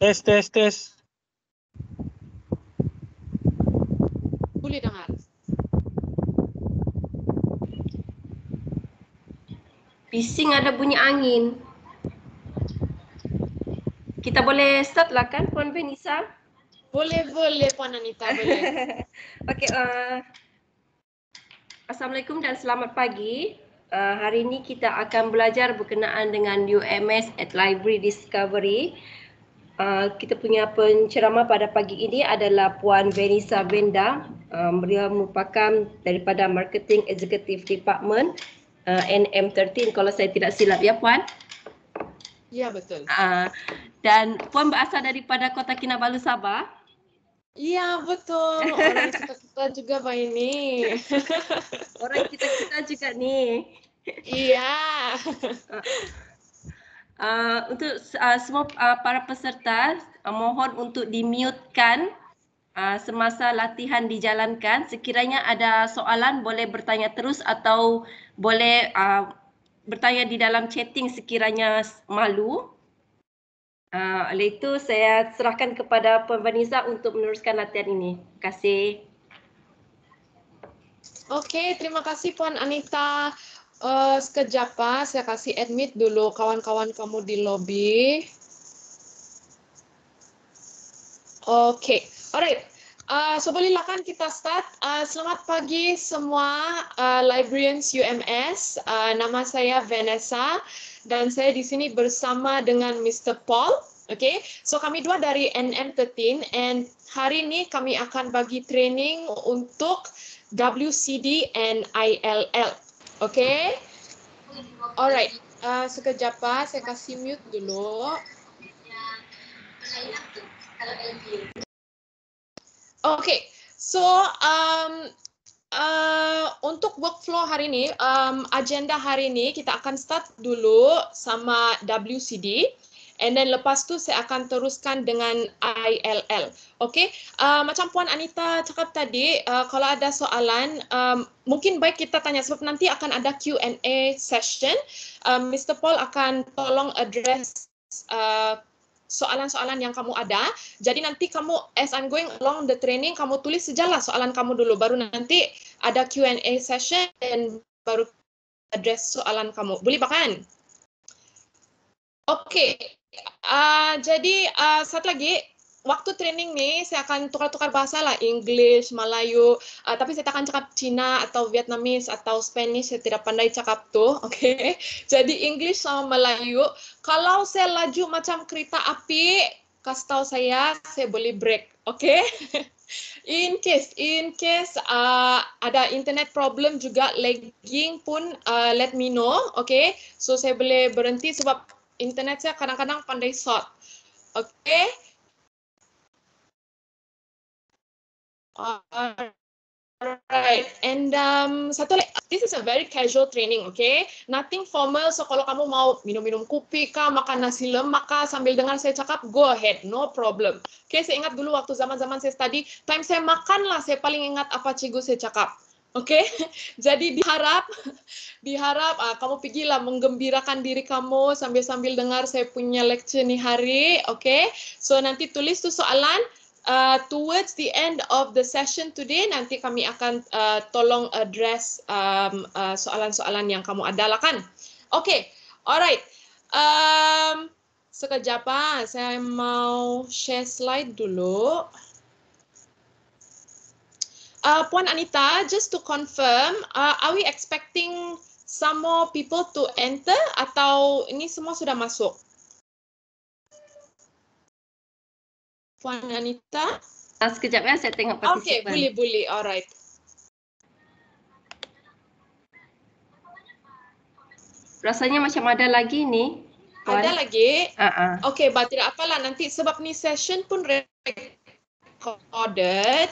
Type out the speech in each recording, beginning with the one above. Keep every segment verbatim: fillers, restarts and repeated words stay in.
Tes, tes, tes. Boleh dengar? Bising ada bunyi angin. Kita boleh start lah kan, Puan Venisa? Boleh, boleh Puan Anita, boleh. Okey, uh, Assalamualaikum dan selamat pagi. Uh, hari ini kita akan belajar berkenaan dengan U M S at Library Discovery. Uh, kita punya penceramah pada pagi ini adalah Puan Venisa Benda. Uh, beliau merupakan daripada Marketing Executive Department uh, N M tiga belas kalau saya tidak silap ya Puan. Ya, betul. Uh, dan Puan berasal daripada Kota Kinabalu, Sabah. Iya, betul. Orang kita-kita juga Pak ini. Orang kita-kita juga nih. Iya. Uh, untuk uh, semua uh, para peserta, uh, mohon untuk di-mute-kan uh, semasa latihan dijalankan. Sekiranya ada soalan boleh bertanya terus atau boleh uh, bertanya di dalam chatting sekiranya malu. Uh, oleh itu saya serahkan kepada Puan Vanessa untuk meneruskan latihan ini. Terima kasih. Okey, terima kasih Puan Anita. Uh, sekejap Pak, saya kasih admit dulu kawan-kawan kamu di lobby. Okey, alright. Uh, so bolehlah kan kita start. Uh, selamat pagi semua uh, librarians U M S. Uh, nama saya Vanessa dan saya di sini bersama dengan Mister Paul. Okay, so kami dua dari N M tiga belas and hari ini kami akan bagi training untuk W C D and I L L. Okay, alright. Uh, sekejap Pak, saya kasih mute dulu. Okay, so um, uh, untuk workflow hari ini, um, agenda hari ini kita akan start dulu sama W C D. And then lepas tu saya akan teruskan dengan I L L. Okay, uh, macam Puan Anita cakap tadi, uh, kalau ada soalan, um, mungkin baik kita tanya sebab nanti akan ada Q and A session. Um, Mister Paul akan tolong address uh, soalan-soalan yang kamu ada. Jadi nanti kamu as I'm going along the training, kamu tulis sajalah soalan kamu dulu. Baru nanti ada Q and A session dan baru address soalan kamu. Boleh kan? Okey. Uh, jadi uh, satu lagi, waktu training ni saya akan tukar-tukar bahasa lah, English, Melayu, uh, tapi saya tak akan cakap Cina atau Vietnamese atau Spanish, saya tidak pandai cakap tu, okay? Jadi English sama Melayu. Kalau saya laju macam kereta api, kasih tahu saya, saya boleh break, okay? In case, in case uh, ada internet problem juga, lagging pun uh, let me know, okay? So saya boleh berhenti sebab internet saya kadang-kadang pandai short. Okay? Alright. And um, satu lagi, this is a very casual training, okay? Nothing formal. So kalau kamu mau minum-minum kopi kah, makan nasi lemak kah sambil dengar saya cakap, go ahead, no problem. Okay, saya ingat dulu waktu zaman-zaman saya study, time saya makan lah, saya paling ingat apa cikgu saya cakap. Oke, okay? Jadi diharap, diharap ah, kamu pergilah menggembirakan diri kamu sambil-sambil dengar saya punya lecture ni hari. Oke, okay? So nanti tulis tu soalan. Uh, towards the end of the session today, nanti kami akan uh, tolong address um, uh, soalan-soalan yang kamu ada lah kan. Oke, okay. Alright. Um, sekejap ah, saya mau share slide dulu. Uh, Puan Anita, just to confirm, uh, are we expecting some more people to enter atau ini semua sudah masuk? Puan Anita? Uh, sekejap ya, saya tengok partisipan. Okay, boleh, boleh. Alright. Rasanya macam ada lagi ni. Puan. Ada lagi? Uh-uh. Okay, but tidak apalah. Nanti sebab ni session pun recorded.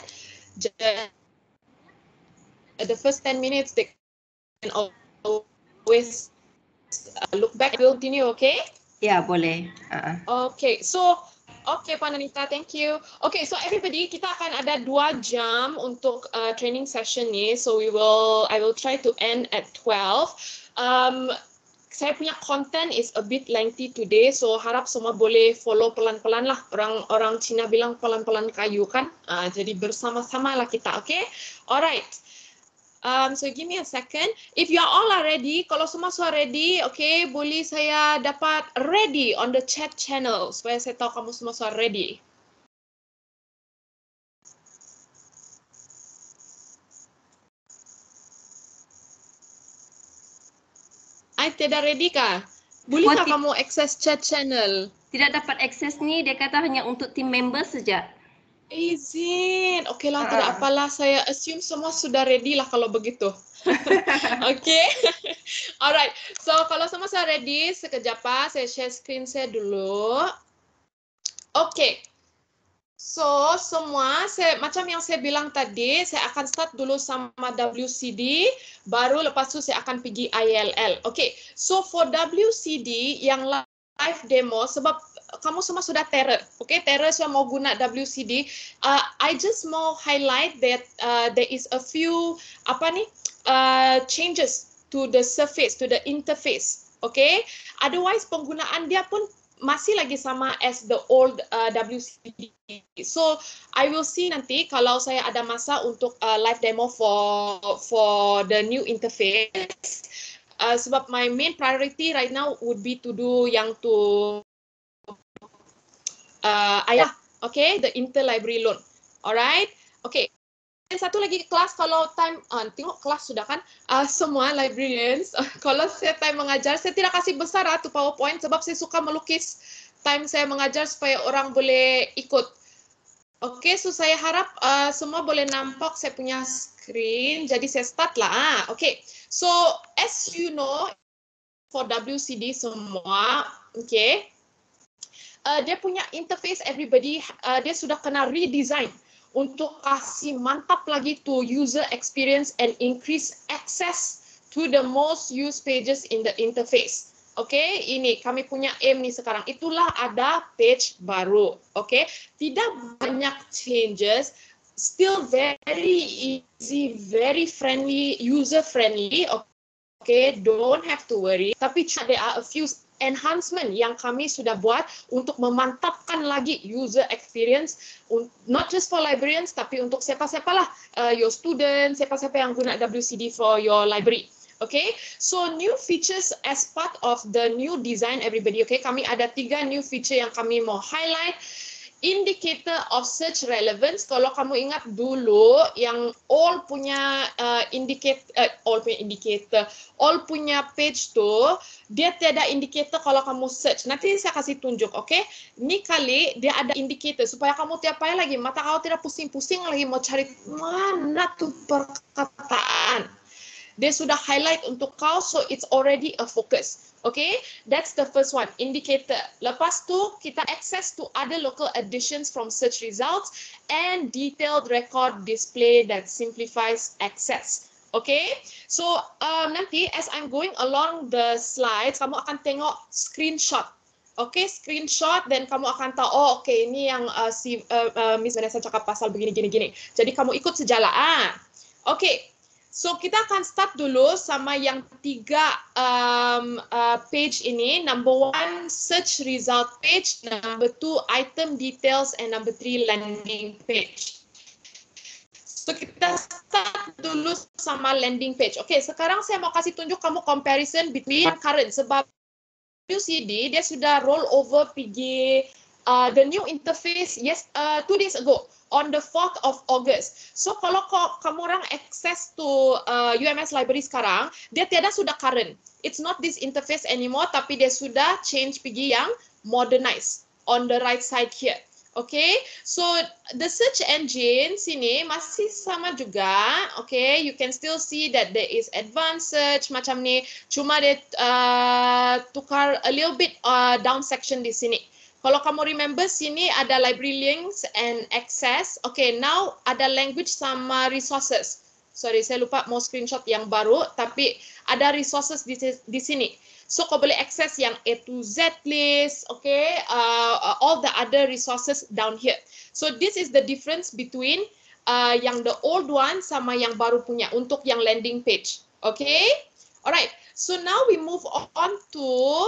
The first ten minutes they can always look back. We'll continue, okay? Ya, boleh. Uh-uh. Okay, so okay, Puan Anita, thank you. Okay, so everybody, kita akan ada dua jam untuk uh, training session ni. So we will, I will try to end at twelve. Um, saya punya content is a bit lengthy today, so harap semua boleh follow pelan-pelan lah. Orang-orang Cina bilang pelan-pelan kayu kan. Uh, jadi bersama-sama lah kita, okay? Alright. Um, so give me a second. If you are all are ready, kalau semua sudah ready, okay, boleh saya dapat ready on the chat channel supaya saya tahu kamu semua sudah ready. I tidak ready kah? Bolehkah kamu akses chat channel? Tidak dapat akses ni, dia kata hanya untuk team member saja. Izin. Okey lah, Uh. tidak apalah. Saya assume semua sudah ready lah kalau begitu. Okey. Alright. So, kalau semua sudah ready, sekejap ah, saya share screen saya dulu. Okey. So, semua, saya, macam yang saya bilang tadi, saya akan start dulu sama W C D, baru lepas tu saya akan pergi I L L. Okey. So, for W C D, yang live demo, sebab kamu semua sudah terror, okay? Terror sudah mau guna W C D. Uh, I just mau highlight that uh, there is a few apa ni uh, changes to the surface, to the interface, okay? Otherwise penggunaan dia pun masih lagi sama as the old uh, W C D. So I will see nanti kalau saya ada masa untuk uh, live demo for for the new interface. Uh, sebab my main priority right now would be to do yang to Uh, ayah, okay, the interlibrary loan, alright, okay. Dan satu lagi kelas kalau time, uh, tengok kelas sudah kan, uh, semua librarians, uh, kalau saya time mengajar, saya tidak kasih besar lah tu PowerPoint sebab saya suka melukis time saya mengajar supaya orang boleh ikut. Okay, so saya harap uh, semua boleh nampak saya punya screen, jadi saya start lah. Ah, okay, so as you know, for W C D semua, okay, Uh, dia punya interface everybody, uh, dia sudah kena redesign untuk kasih mantap lagi to user experience and increase access to the most used pages in the interface. Okay, ini kami punya aim ni sekarang. Itulah ada page baru. Okay, tidak banyak changes, still very easy, very friendly, user friendly. Okay, don't have to worry. Tapi there are a few enhancement yang kami sudah buat untuk memantapkan lagi user experience, not just for librarians tapi untuk siapa-siapa lah, uh, your students, siapa-siapa yang guna W C D for your library. Okay, so new features as part of the new design everybody. Okay, kami ada tiga new feature yang kami mau highlight. Indicator of search relevance, kalau kamu ingat dulu yang all punya uh, indicate uh, all punya indicator, all punya page tu dia tiada indicator kalau kamu search. Nanti saya kasih tunjuk, okay? Ni kali dia ada indicator supaya kamu tiap payah lagi mata kau tidak pusing-pusing lagi mau cari mana tu perkataan. Dia sudah highlight untuk kau, so it's already a focus. Okay, that's the first one, indicator. Lepas tu, kita access to other local additions from search results and detailed record display that simplifies access. Okay, so um, nanti as I'm going along the slides, kamu akan tengok screenshot. Okay, screenshot, dan kamu akan tahu, oh okay, ini yang uh, si uh, uh, Miss Vanessa cakap pasal begini, gini, gini. Jadi kamu ikut sejalan. Ah, okay. So kita akan start dulu sama yang tiga um, uh, page ini. Number one, search result page. Number two, item details. And number three, landing page. So kita start dulu sama landing page. Okay, sekarang saya mau kasih tunjuk kamu comparison between current. Sebab W C D dia sudah roll over pergi uh, the new interface yes uh, two days ago. On the fourth of August. So kalau kamu orang access to uh, U M S library sekarang, dia tiada sudah current. It's not this interface anymore, tapi dia sudah change pergi yang modernized on the right side here. Okay, so the search engine sini masih sama juga. Okay, you can still see that there is advanced search macam ni. Cuma dia uh, tukar a little bit uh, down section di sini. Kalau kamu remember, sini ada library links and access. Okay, now ada language sama resources. Sorry, saya lupa mau screenshot yang baru, tapi ada resources di, di sini. So, kau boleh access yang A to Z list, okay, uh, all the other resources down here. So, this is the difference between uh, yang the old one sama yang baru punya untuk yang landing page. Okay, alright. So now we move on to,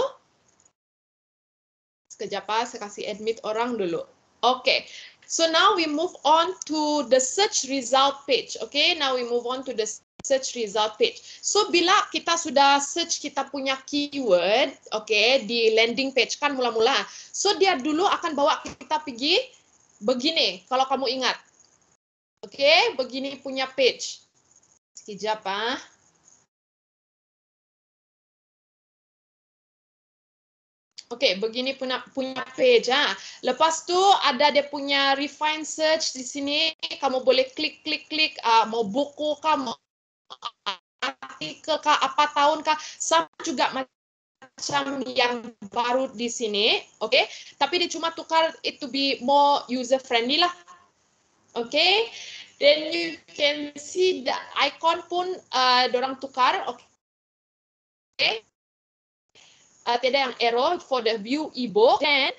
sekejap ah, saya kasih admit orang dulu. Okay, so now we move on to the search result page. Okay, now we move on to the search result page. So bila kita sudah search kita punya keyword, okay, di landing page kan mula-mula. So dia dulu akan bawa kita pergi begini, kalau kamu ingat. Okay, begini punya page. Sekejap ah. Oke, okay, begini punya punya page ah. Lepas tu ada dia punya refine search di sini. Kamu boleh klik klik klik uh, mau buku kah, mau artikel kah, apa tahun kah, sama juga macam yang baru di sini, oke? Okay? Tapi dia cuma tukar it to be more user friendly lah. Oke. Okay? Then you can see the icon pun uh, dorang tukar, oke. Okay? Uh, tidak yang arrow for the view ebook. Then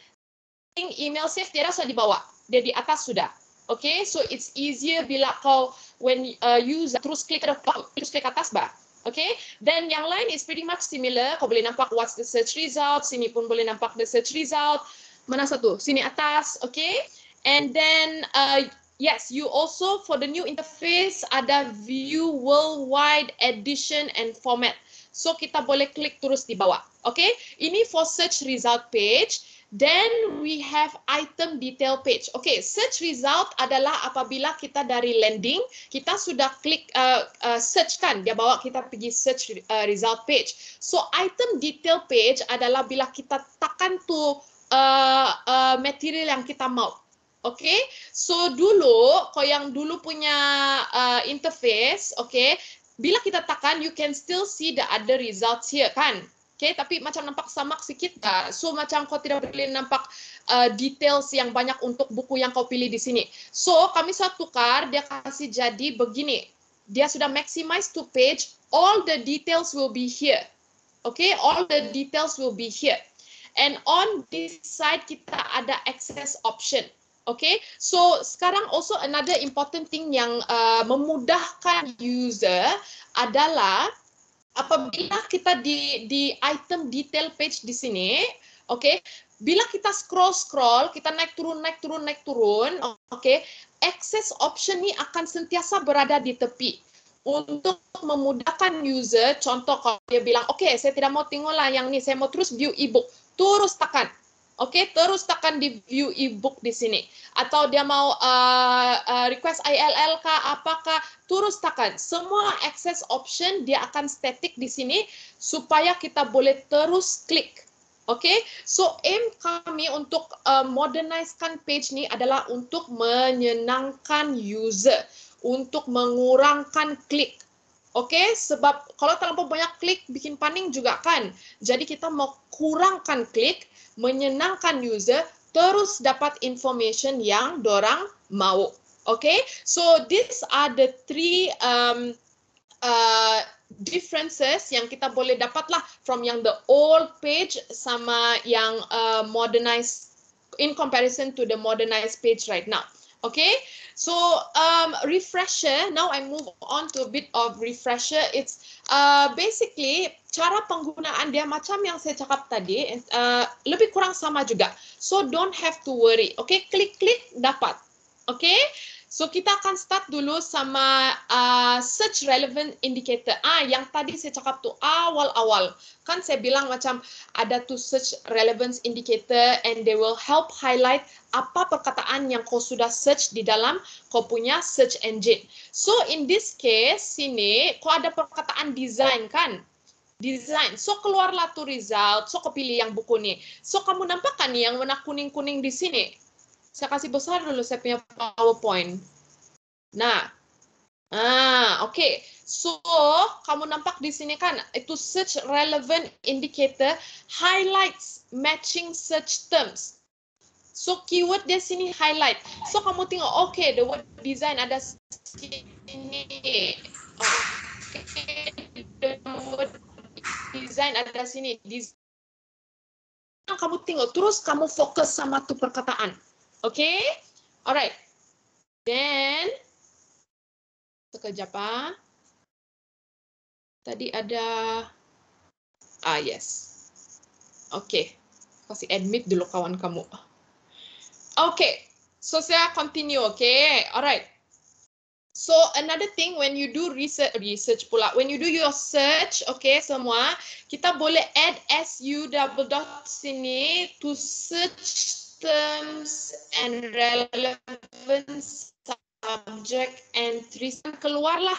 email save dia sudah di bawah, dia di atas sudah. Okay, so it's easier bila kau when uh, use terus klik ke depan, terus klik atas bah. Okay, then yang lain is pretty much similar. Kau boleh nampak what's the search result, sini pun boleh nampak the search result. Mana satu? Sini atas, okay. And then uh, yes, you also for the new interface ada view worldwide edition and format. So kita boleh klik terus di bawah. Okay, ini for search result page. Then we have item detail page. Okay, search result adalah apabila kita dari landing, kita sudah klik uh, uh, search kan, dia bawa kita pergi search uh, result page. So item detail page adalah bila kita tekan tu uh, uh, material yang kita mau. Okay, so dulu, kau yang dulu punya uh, interface, okay, bila kita tekan, you can still see the other results here kan. Okay, tapi macam nampak samak sikit dah. So macam kau tidak boleh nampak uh, details yang banyak untuk buku yang kau pilih di sini. So kami sudah tukar, dia kasih jadi begini. Dia sudah maximize to page, all the details will be here. Okay, all the details will be here. And on this side kita ada access option. Okay, so sekarang also another important thing yang uh, memudahkan user adalah apabila kita di di item detail page di sini, oke, okay, bila kita scroll scroll, kita naik turun naik turun naik turun, oke, okay, access option ni akan sentiasa berada di tepi untuk memudahkan user. Contoh kalau dia bilang, oke, okay, saya tidak mau tengoklah yang ni, saya mau terus view ebook, terus tekan. Oke, okay, terus tekan di view ebook di sini. Atau dia mau uh, uh, request I L L kah, apakah, terus tekan. Semua access option dia akan static di sini supaya kita boleh terus klik. Oke, okay? So aim kami untuk uh, modernizekan page ni adalah untuk menyenangkan user, untuk mengurangkan klik. Oke, okay? Sebab kalau terlalu banyak klik bikin paning juga kan. Jadi kita mau kurangkan klik, menyenangkan user, terus dapat information yang dorang mau. Okay, so these are the three um, uh, differences yang kita boleh dapat lah from yang the old page sama yang uh, modernized in comparison to the modernized page right now. Okay, so um, refresher. Now I move on to a bit of refresher. It's uh, basically cara penggunaan dia macam yang saya cakap tadi, uh, lebih kurang sama juga. So don't have to worry. Okay, klik-klik dapat. Okay, so kita akan start dulu sama uh, search relevant indicator. Ah, yang tadi saya cakap tu awal-awal. Kan saya bilang macam ada tu search relevance indicator and they will help highlight apa perkataan yang kau sudah search di dalam kau punya search engine. So in this case, sini kau ada perkataan design kan? Design. So keluarlah tu result. So kau pilih yang buku ni. So kamu nampak kan yang warna kuning-kuning di sini? Saya kasih besar dulu saya punya PowerPoint. Nah. Ah, oke. Okay. So, kamu nampak di sini kan, itu search relevant indicator highlights matching search terms. So, keyword di sini highlight. So, kamu tengok, oke, okay, the word design ada sini. Okay. The word design ada sini. Design. Kamu tengok, terus kamu fokus sama tu perkataan. Oke? Okay? Alright. Then, sekejap ah. Tadi ada Ah, yes. Okay. Kasih admit dulu kawan kamu. Okay. So, saya continue, okay? Alright. So, another thing when you do research, research pula, when you do your search, okay, semua, kita boleh add S U double dot sini to search terms and relevant subject entries. Keluarlah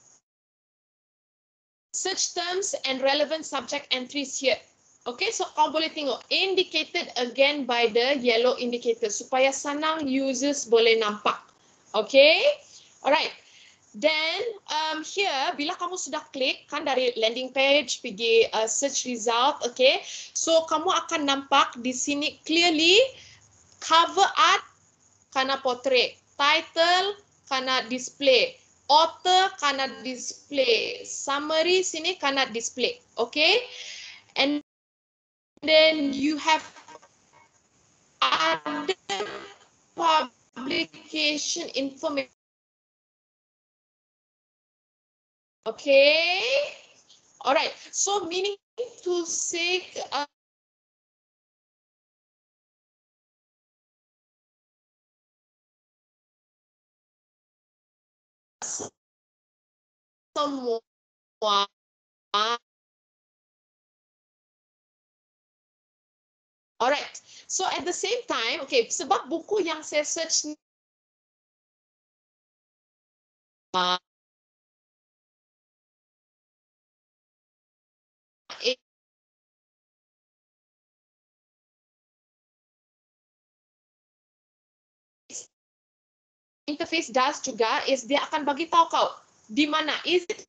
search terms and relevant subject entries here. Okay, so kamu boleh tengok indicated again by the yellow indicator supaya senang users boleh nampak. Okay, alright. Then um, here bila kamu sudah klik kan dari landing page pergi uh, search result, okay. So kamu akan nampak di sini clearly cover art kana portrait, title kana display, author kana display, summary sini kana display, okay. And then you have other publication information. Okay. All right. So meaning to say uh, semua. Alright. So at the same time, okay, sebab buku yang saya search ni uh, interface does juga is dia akan bagi tahu kau di mana is it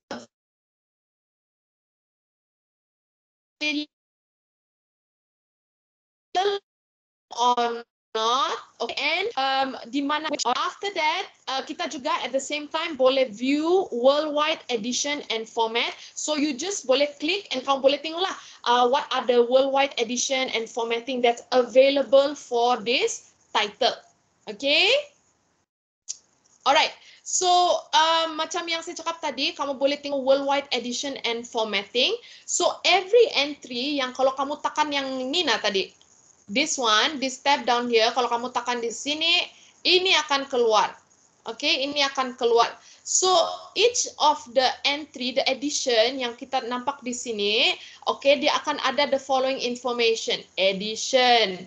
or not, okay, and um, di mana after that uh, kita juga at the same time boleh view worldwide edition and format, so you just boleh klik and kamu boleh tengok lah uh, what are the worldwide edition and formatting that's available for this title. Okay, alright. So um, macam yang saya cakap tadi, kamu boleh tengok worldwide edition and formatting. So every entry yang kalau kamu tekan yang ni nah tadi, this one, this tab down here, kalau kamu tekan di sini, ini akan keluar. Okay, ini akan keluar. So, each of the entry, the edition yang kita nampak di sini, okay, dia akan ada the following information. Edition,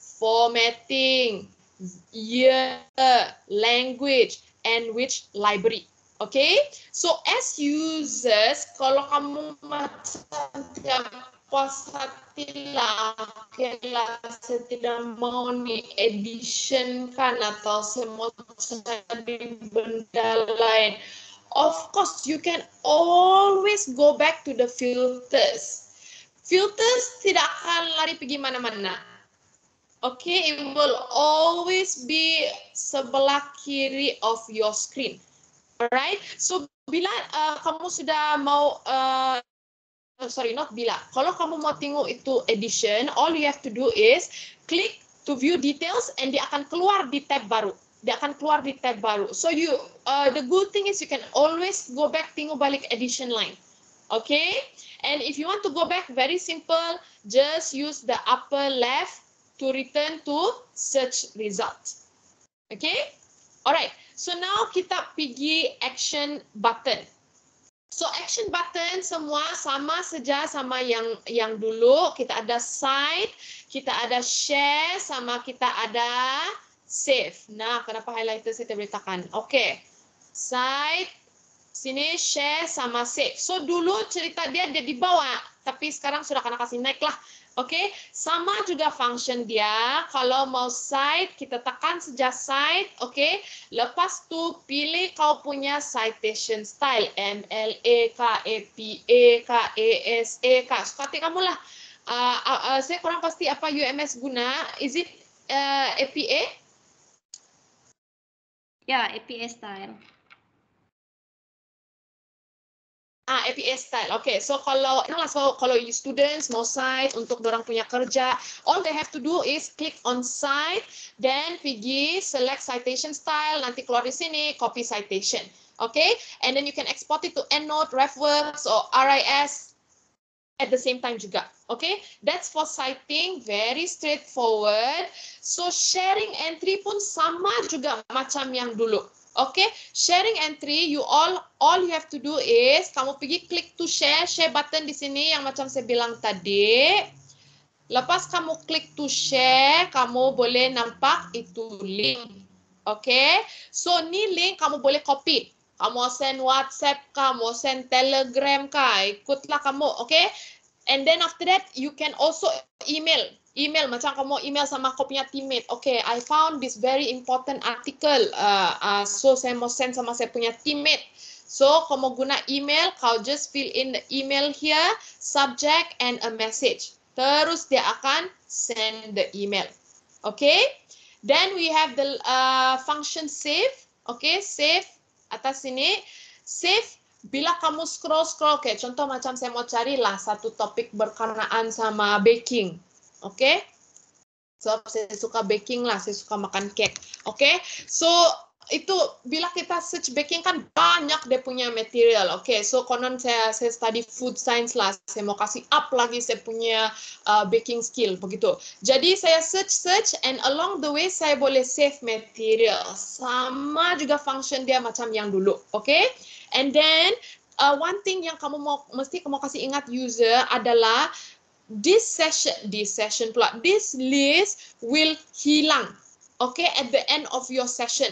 formatting, year, language, and which library. Okay, so as users, kalau kamu macam puas hati lah, kira saya tidak mau ni edition kan atau saya mau cari benda lain. Of course, you can always go back to the filters. Filters tidak akan lari pergi mana-mana. Okay, it will always be sebelah kiri of your screen. Alright, so bila uh, kamu sudah mau uh, Oh, sorry, not bila. Kalau kamu mau tengok itu edition, all you have to do is click to view details and dia akan keluar di tab baru. Dia akan keluar di tab baru. So you, uh, the good thing is you can always go back tengok balik edition line. Okay? And if you want to go back, very simple. Just use the upper left to return to search results. Okay? Alright. So now kita pergi action button. So action button semua sama saja sama yang yang dulu. Kita ada site, kita ada share, sama kita ada save. Nah, kenapa highlighter saya terberitakan? Okay, site, sini share sama save. So dulu cerita dia dia di bawah, tapi sekarang sudah kena kasih naik lah. Okay, sama juga function dia. Kalau mau site, kita tekan saja site. Okay, lepas tu pilih kau punya citation style. M L A K, A P A K, A S A K. Suka hati kamu lah. Uh, uh, uh, saya kurang pasti apa U M S guna. Is it uh, A P A? Ya, A P A style. Ah, A P A style. Okay, so kalau so kalau you students mau site untuk dorang punya kerja, all they have to do is click on site, then pergi select citation style, nanti keluar di sini copy citation. Okay, and then you can export it to EndNote, RefWorks, or R I S. at the same time juga. Okay, that's for citing, very straightforward. So sharing entry pun sama juga macam yang dulu. Okay, sharing entry, you all all you have to do is kamu pergi klik to share, share button di sini yang macam saya bilang tadi. Lepas kamu klik to share, kamu boleh nampak itu link. Okay, so ni link kamu boleh copy. Kamu send WhatsApp kah, mau send Telegram kah, ikutlah kamu, okay? And then after that, you can also email. Email, macam kamu email sama kau punya teammate. Okay, I found this very important article. Uh, uh, so, saya mau send sama saya punya teammate. So, kamu guna email, kau just fill in the email here, subject and a message. Terus dia akan send the email. Okay? Then we have the uh, function save. Okay, save. Atas sini, save bila kamu scroll-scroll, kayak contoh macam saya mau carilah satu topik berkenaan sama baking, oke? Okay? So, saya suka baking lah, saya suka makan cake, oke? Okay? So, itu bila kita search baking kan banyak dia punya material, oke? Okay? So, konon saya saya study food science lah, saya mau kasih up lagi saya punya uh, baking skill, begitu. Jadi, saya search-search and along the way saya boleh save material. Sama juga function dia macam yang dulu, oke? Okay? And then, uh, one thing yang kamu mau mesti kamu kasih ingat user adalah this session, this session pula, this list will hilang, okay, at the end of your session,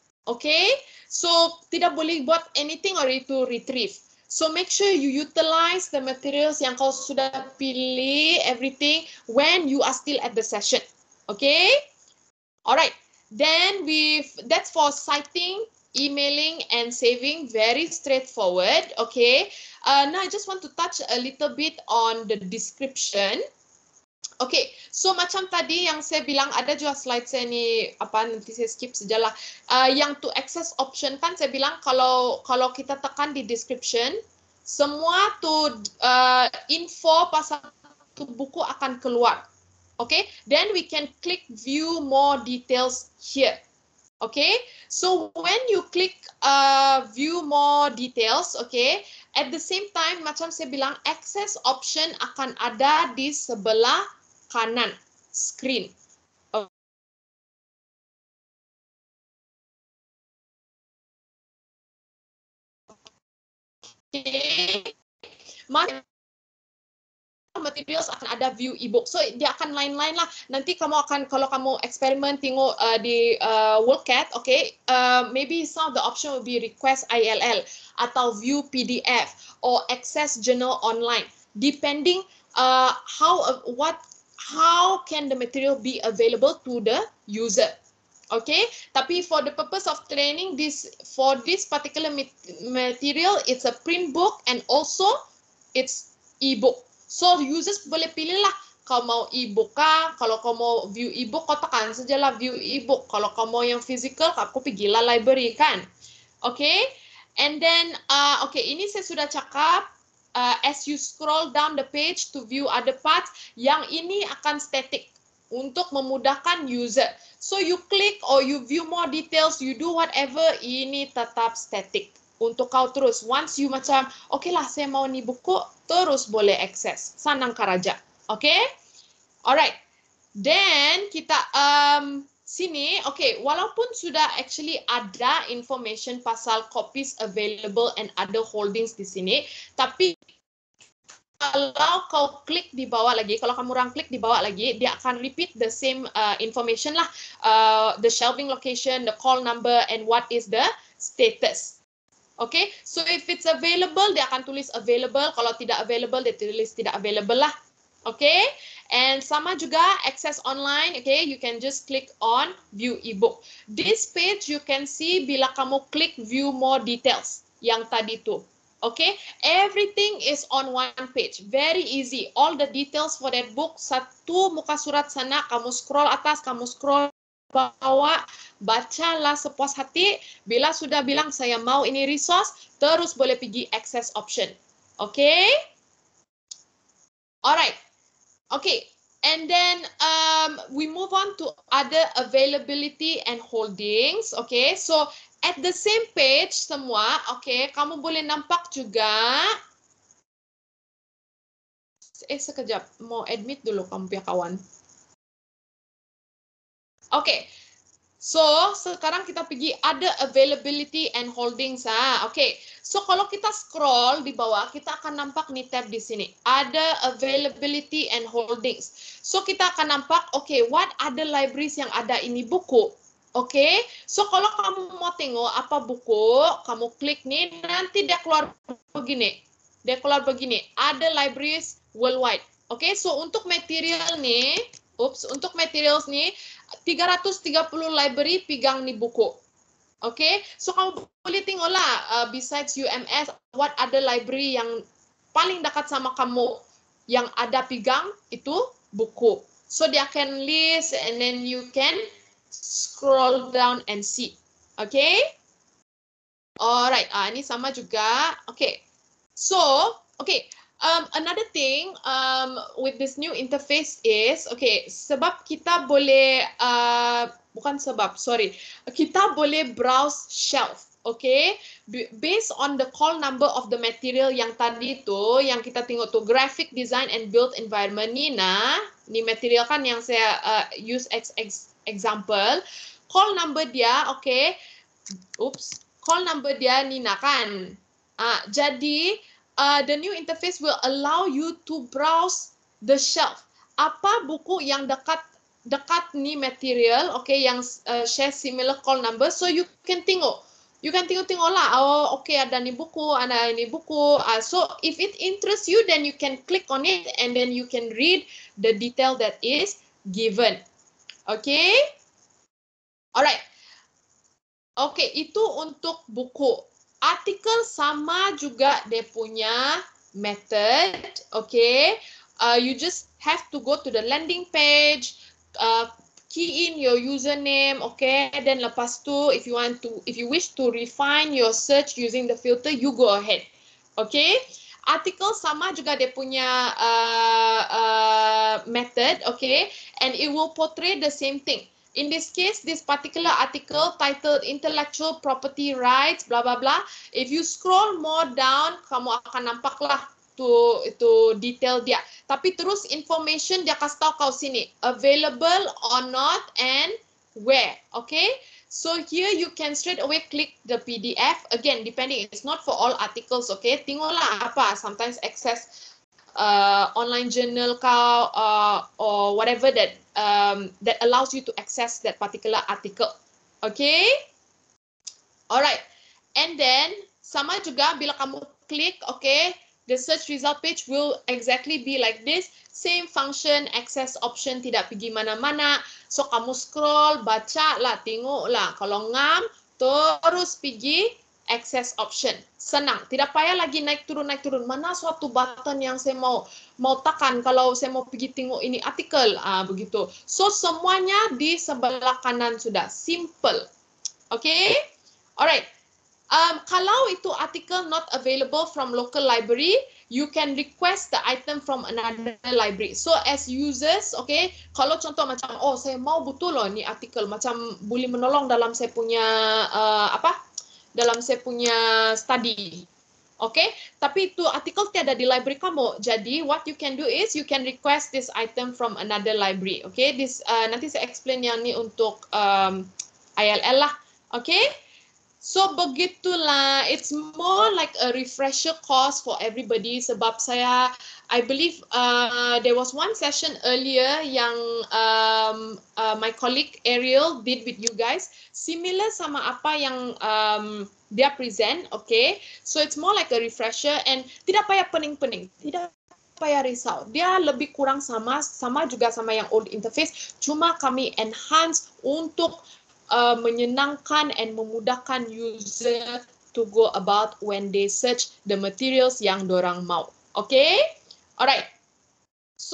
okay? So tidak boleh buat anything or itu retrieve. So make sure you utilize the materials yang kau sudah pilih everything when you are still at the session, okay? Alright, then we that's for citing, emailing and saving, very straightforward, okay? Uh, now I just want to touch a little bit on the description. Okay, so macam tadi yang saya bilang ada juga slide saya ni apa nanti saya skip sajalah. Uh, yang to access option kan saya bilang kalau kalau kita tekan di description, semua tu uh, info pasal tu buku akan keluar. Okay, then we can click view more details here. Okay, so when you click uh, view more details, okay, at the same time macam saya bilang access option akan ada di sebelah kanan screen. Okay, materials akan ada view ebook. So dia akan lain-lain lah. Nanti kamu akan kalau kamu eksperimen tengok uh, di uh, WorldCat, okay, uh, maybe some of the option will be request I L L atau view P D F or access journal online, depending uh, how uh, what how can the material be available to the user. Okay, tapi for the purpose of training, this for this particular material, it's a print book and also it's ebook. So users boleh pilih lah, kau mau e-book kah, kalau kau mau view e-book, kau tekan sajalah view e-book. Kalau kau mau yang physical, aku pergilah library kan. Okay, and then, uh, okay, ini saya sudah cakap, uh, as you scroll down the page to view other parts, yang ini akan static untuk memudahkan user. So you click or you view more details, you do whatever, ini tetap static. Untuk kau terus, once you macam, okay lah saya mau ni buku, terus boleh akses. Sanang karaja. Okay? Alright. Then, kita um, sini, okay, walaupun sudah actually ada information pasal copies available and other holdings di sini, tapi kalau kau klik di bawah lagi, kalau kamu orang klik di bawah lagi, dia akan repeat the same uh, information lah. Uh, the shelving location, the call number, and what is the status. Okay, so if it's available, dia akan tulis available. Kalau tidak available, dia tulis tidak available lah. Okay, and sama juga access online. Okay, you can just click on view ebook. This page you can see bila kamu klik view more details yang tadi tu. Okay, everything is on one page. Very easy. All the details for that book, satu muka surat sana, kamu scroll atas, kamu scroll bawah, bacalah sepuas hati. Bila sudah bilang saya mau ini resource, terus boleh pergi access option. Okay? Alright. Okay. And then um, we move on to other availability and holdings. Okay. So at the same page semua, okay, kamu boleh nampak juga eh sekejap, mau admit dulu kamu punya kawan. Oke. Okay. So, sekarang kita pergi ada availability and holdings. Ah. Oke, okay. So kalau kita scroll di bawah, kita akan nampak nih tab di sini. Ada availability and holdings. So, kita akan nampak, oke, okay, what other libraries yang ada ini buku. Oke, okay. So kalau kamu mau tengok apa buku, kamu klik nih, nanti dia keluar begini. Dia keluar begini, ada libraries worldwide. Oke, okay. So untuk material nih, Oops, untuk materials nih, tiga ratus tiga puluh library pegang nih buku. Oke, okay? So kamu boleh tengoklah, uh, besides U M S, what other library yang paling dekat sama kamu yang ada pegang itu buku. So dia akan list and then you can scroll down and see. Oke? Okay? Alright, ah, ini sama juga. Oke, okay. So, oke. Okay. Um, another thing um, with this new interface is, okay, sebab kita boleh, uh, bukan sebab, sorry, kita boleh browse shelf, okay, based on the call number of the material yang tadi tu, yang kita tengok tu, graphic design and build environment ni, nah, ni material kan yang saya uh, use ex ex example, call number dia, okay, oops, call number dia ni nah kan, uh, jadi, Uh, the new interface will allow you to browse the shelf. Apa buku yang dekat dekat ni material, okay, yang uh, share similar call number, so you can tengok. You can tengok-tengok lah, oh, okay, ada ni buku, ada ni buku. Uh, so if it interests you, then you can click on it and then you can read the detail that is given. Okay? Alright. Okay, itu untuk buku. Artikel sama juga dia punya method, okay? Uh, you just have to go to the landing page, uh, key in your username, okay? Then lepas tu, if you want to, if you wish to refine your search using the filter, you go ahead, okay? Artikel sama juga dia punya uh, uh, method, okay? And it will portray the same thing. In this case, this particular article titled Intellectual Property Rights, blah, blah, blah. If you scroll more down, kamu akan nampaklah tu, itu detail dia. Tapi terus information dia kasih tahu kau sini. Available or not and where. Okay? So here you can straight away click the P D F. Again, depending, it's not for all articles, okay? Tengoklah apa. Sometimes access uh, online journal kau uh, or whatever that um, that allows you to access that particular article. Okay? Alright. And then, sama juga bila kamu klik, okay, the search result page will exactly be like this. Same function, access option, tidak pergi mana-mana. So, kamu scroll, baca lah, tengok lah. Kalau ngam, terus pergi access option. Senang. Tidak payah lagi naik turun, naik turun. Mana suatu button yang saya mau mau tekan kalau saya mau pergi tengok ini artikel. Ah, begitu. So, semuanya di sebelah kanan sudah. Simple. Okay? Alright. Um, kalau itu artikel not available from local library, you can request the item from another library. So as users, okay, kalau contoh macam, oh saya mau betul loh ni artikel, macam boleh menolong dalam saya punya uh, apa? Dalam saya punya study. Okay, tapi itu artikel tiada di library kamu. Jadi what you can do is you can request this item from another library. Okay, this uh, nanti saya explain yang ni untuk um, I L L lah. Okay. So begitulah, it's more like a refresher course for everybody sebab saya, I believe uh, there was one session earlier yang um, uh, my colleague Ariel did with you guys, similar sama apa yang um, dia present, okay? So it's more like a refresher and tidak payah pening-pening, tidak payah risau. Dia lebih kurang sama, sama juga sama yang old interface, cuma kami enhance untuk Uh, menyenangkan and memudahkan user to go about when they search the materials yang dorang mau. Okay? Alright. So,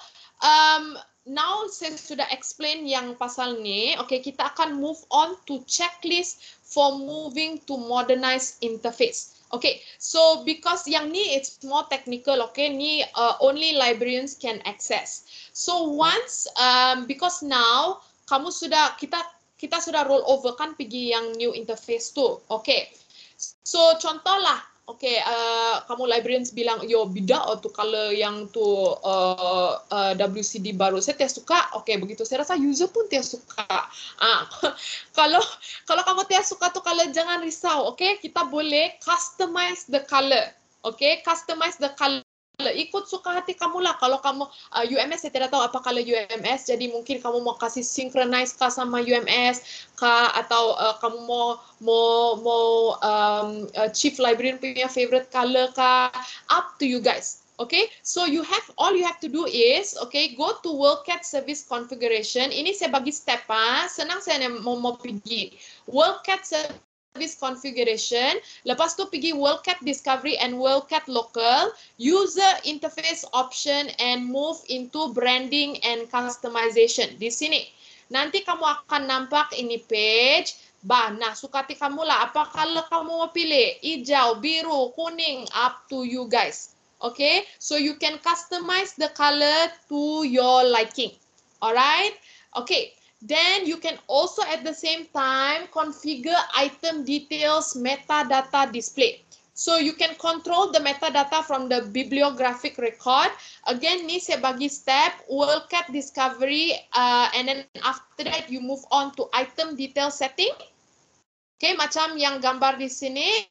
um, now saya sudah explain yang pasal ni. Okay, kita akan move on to checklist for moving to modernized interface. Okay, so because yang ni it's more technical, okay, ni uh, only librarians can access. So once, um, because now kamu sudah, kita kita sudah roll over kan pergi yang new interface tu. Okay. So contohlah, okay, uh, kamu librarians bilang, yo bida oh tu color yang tu uh, uh, W C D baru, saya tidak suka. Okay, begitu saya rasa user pun tidak suka. Ah, kalau kalau kamu tidak suka tu color, jangan risau. Okay, kita boleh customize the color. Okay, customize the color. Ikut suka hati kamu lah. Kalau kamu uh, U M S, saya tidak tahu apa color U M S, jadi mungkin kamu mau kasih synchronize kah sama U M S kah, atau uh, kamu mau mau mau um, uh, chief librarian punya favorite color kah, up to you guys. Okay, so you have, all you have to do is, okay, go to WorldCat service configuration. Ini saya bagi step ah, senang saya mau mau pergi WorldCat service service configuration, lepas tu pergi WorldCat Discovery and WorldCat Local, user interface option, and move into branding and customization. Di sini, nanti kamu akan nampak ini page. Bah, nah suka hati kamu lah, apa color kamu mau pilih? Hijau, biru, kuning, up to you guys. Okay, so you can customize the color to your liking. Alright, okay. Then you can also at the same time configure item details metadata display. So you can control the metadata from the bibliographic record. Again, ni saya bagi step WorldCat Discovery, uh, and then after that you move on to item detail setting. Okay, macam yang gambar di sini.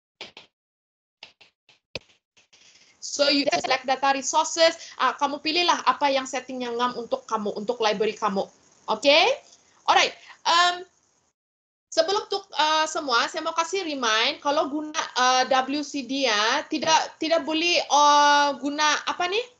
So you select data resources. Uh, kamu pilihlah apa yang setting yang ngam untuk kamu, untuk library kamu. Okay, alright. Um, sebelum tu uh, semua, saya mau kasih remind kalau guna uh, W C D ya, tidak tidak boleh uh, guna apa nih?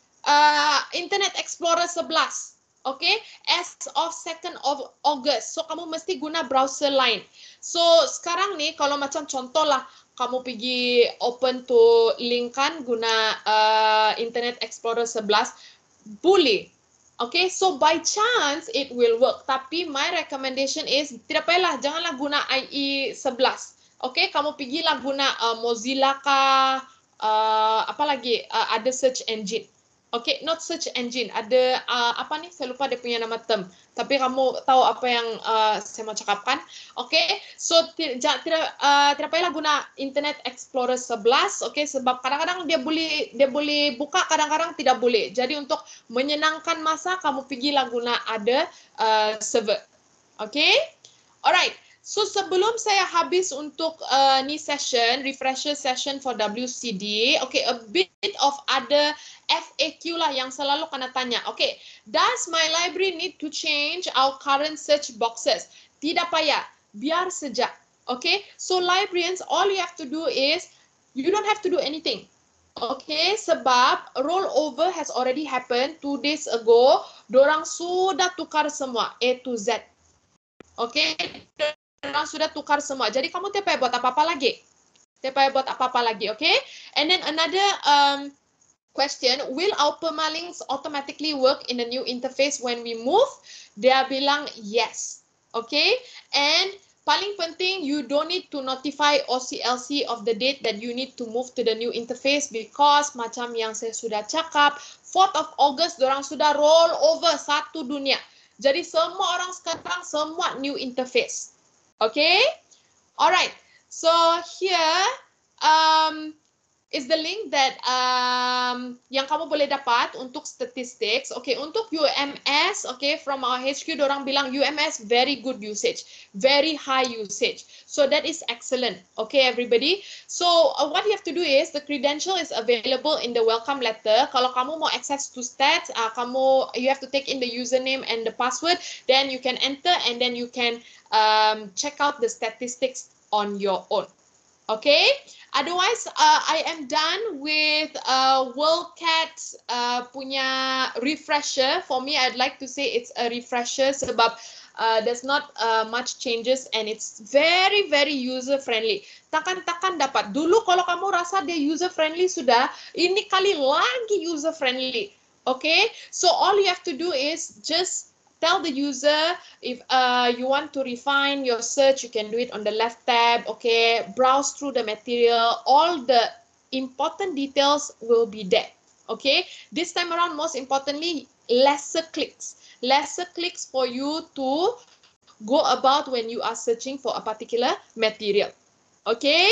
Uh, Internet Explorer eleven. Okay, as of second of August. So kamu mesti guna browser lain. So sekarang nih kalau macam contoh lah, kamu pergi open to link kan guna uh, Internet Explorer eleven, boleh. Okay, so by chance it will work. Tapi my recommendation is tidak payahlah, janganlah guna I E eleven. Okay, kamu pergilah guna uh, Mozilla kah, uh, apa lagi, uh, ada search engine. Okay, not search engine, ada uh, apa nih, saya lupa dia punya nama term. Tapi kamu tahu apa yang uh, saya mau cakapkan. Okay, so tidak tidak uh, tidak payahlah guna Internet Explorer eleven. Okay, sebab kadang-kadang dia boleh dia boleh buka, kadang-kadang tidak boleh. Jadi untuk menyenangkan masa, kamu pergilah guna ada uh, server. Okay, alright. So sebelum saya habis untuk uh, ni session, refresher session for W C D, okay, a bit of other F A Q lah yang selalu kena tanya. Okay, does my library need to change our current search boxes? Tidak payah, biar saja. Okay, so librarians, all you have to do is, you don't have to do anything. Okay, sebab rollover has already happened two days ago. Dorang sudah tukar semua A to Z. Okay, orang sudah tukar semua. Jadi kamu tidak payah buat apa-apa lagi. Tidak payah buat apa-apa lagi, okay? And then another um, question, will our permalinks automatically work in the new interface when we move? Dia bilang yes, okay? And paling penting, you don't need to notify O C L C of the date that you need to move to the new interface, because macam yang saya sudah cakap, fourth of August, dorang sudah roll over satu dunia. Jadi semua orang sekarang semua new interface. Okay, alright. So here um, is the link that um, yang kamu boleh dapat untuk statistics. Okay, untuk U M S, okay, from our H Q, dorang bilang U M S very good usage, very high usage. So that is excellent. Okay, everybody. So uh, what you have to do is the credential is available in the welcome letter. Kalau kamu mau access to stats, uh, kamu you have to take in the username and the password. Then you can enter and then you can Um, check out the statistics on your own. Okay. Otherwise, uh, I am done with uh, WorldCat uh, punya refresher. For me, I'd like to say it's a refresher sebab uh, there's not uh, much changes and it's very very user friendly. Takkan-takkan dapat. Dulu kalau kamu rasa dia user friendly sudah, ini kali lagi user friendly. Okay. So all you have to do is just tell the user if uh, you want to refine your search, you can do it on the left tab, okay? Browse through the material, all the important details will be there, okay? This time around, most importantly, lesser clicks. Lesser clicks for you to go about when you are searching for a particular material, okay?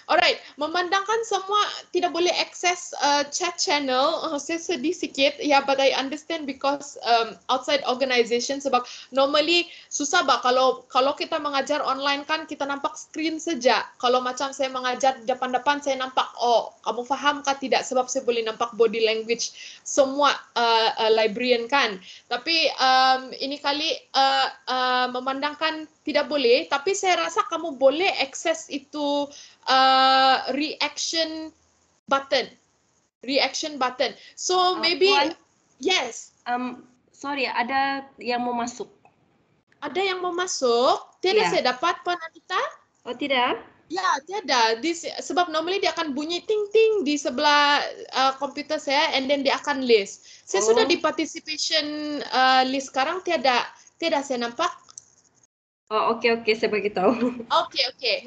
Alright, memandangkan semua tidak boleh akses uh, chat channel, uh, saya sedih sikit. Yeah, but I understand because um, outside organisation sebab normally susah bah kalau kalau kita mengajar online kan kita nampak screen saja. Kalau macam saya mengajar di depan-depan saya nampak, oh kamu faham kah tidak sebab saya boleh nampak body language semua uh, uh, librarian kan. Tapi um, ini kali uh, uh, memandangkan tidak boleh, tapi saya rasa kamu boleh akses itu uh, reaction button. Reaction button. So Uh, maybe, Puan, yes. um, sorry, ada yang mau masuk. Ada yang mau masuk? Tiada Ya. saya dapat, Puan Anita? Oh, tidak? Ya, tiada. This, sebab normally dia akan bunyi ting-ting di sebelah uh, komputer saya and then dia akan list. Saya Oh. sudah di participation uh, list sekarang, tiada. Tiada saya nampak. Oh, oke, okay, oke, okay, saya bagi tahu. Oke, okay, oke. Okay.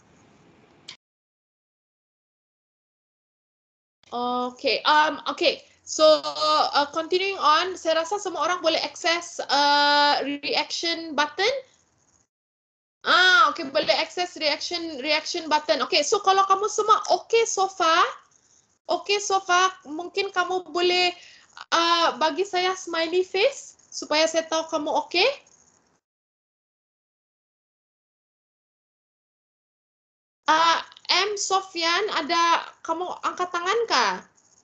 Okay, um, okay. So uh, continuing on, saya rasa semua orang boleh akses uh, reaction button. Ah, okay, boleh akses reaction reaction button. Okay, so kalau kamu semua okay so far, okay so far, mungkin kamu boleh uh, bagi saya smiley face supaya saya tahu kamu okay. Uh, M Sofyan, ada kamu angkat tangan kah?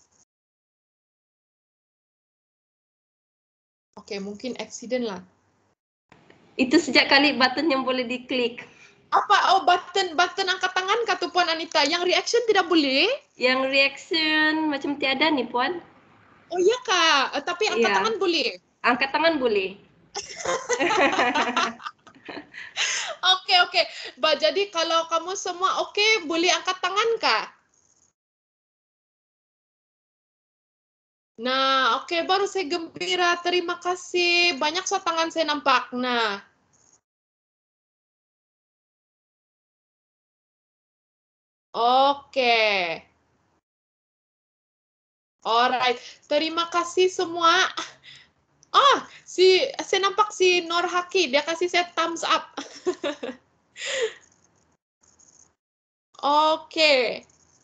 Oke, okay, mungkin accident lah. Itu sejak kali button yang boleh diklik. Apa? Oh, button button angkat tangan kah tu Puan Anita? Yang reaction tidak boleh? Yang reaction macam tiada nih Puan. Oh iya kak, uh, tapi angkat Iya. tangan boleh? Angkat tangan boleh. Oke, oke. Ba, jadi kalau kamu semua oke, boleh angkat tangan kah? Nah, oke, baru saya gembira. Terima kasih. Banyak so tangan saya nampak. Nah. Oke. Alright. Terima kasih semua. Oh, si saya nampak si Nur Haki, dia kasih saya thumbs up. Oke.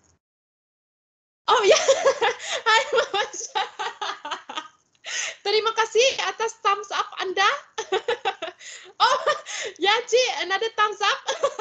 Oh ya. Hai Masya. Terima kasih atas thumbs up Anda. Oh, ya Ci, another thumbs up.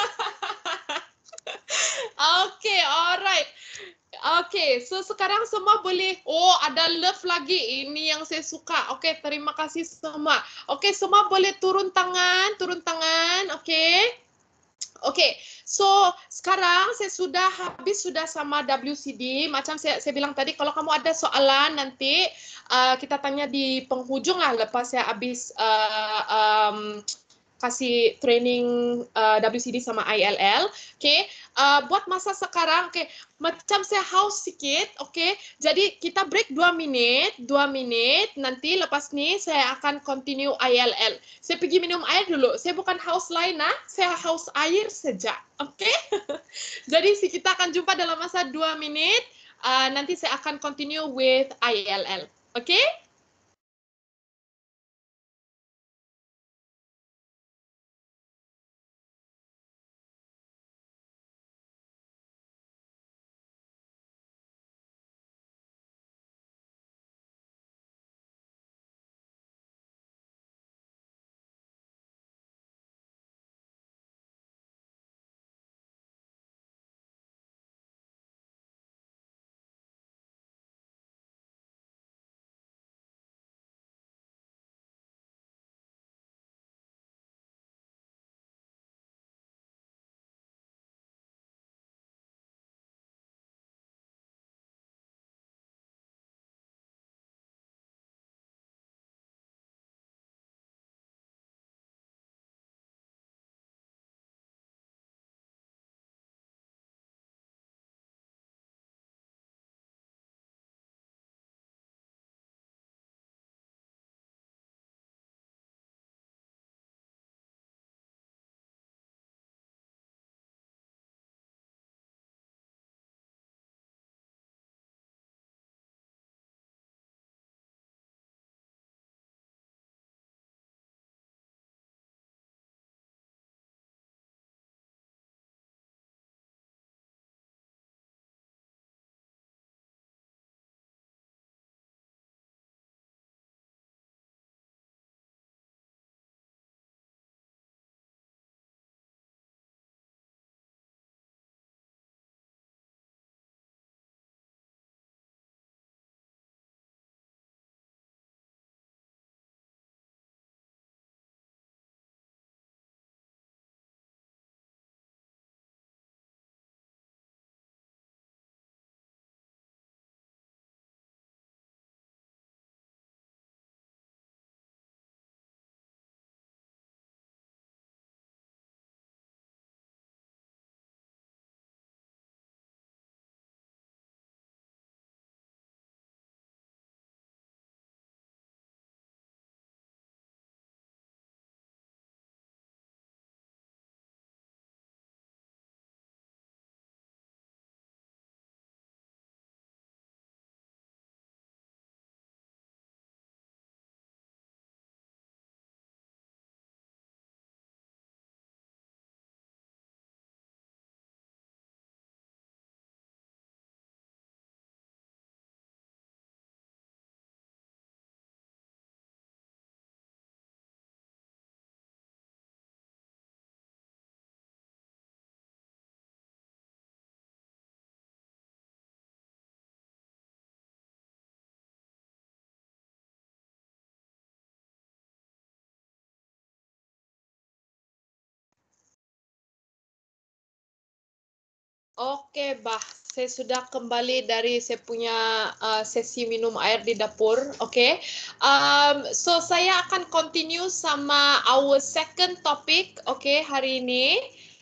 Okay, alright. Okay, so sekarang semua boleh, oh ada love lagi, ini yang saya suka. Okay, terima kasih semua. Okay, semua boleh turun tangan, turun tangan, okay. Okay, so sekarang saya sudah habis sudah sama W C D. Macam saya, saya bilang tadi, kalau kamu ada soalan nanti uh, kita tanya di penghujung lah lepas saya habis uh, um, kasih training uh, W C D sama I L L. Okay, uh, buat masa sekarang, okay, macam saya haus sikit, okay. Jadi kita break dua minit, dua minit. Nanti lepas ni saya akan continue I L L. Saya pergi minum air dulu. Saya bukan haus lain, nah. Saya haus air saja, okay. Jadi kita akan jumpa dalam masa dua minit. Uh, nanti saya akan continue with I L L, okay. Oke, Bah. Saya sudah kembali dari saya punya uh, sesi minum air di dapur. Oke. Um, so, saya akan continue sama our second topic, okay, hari ini.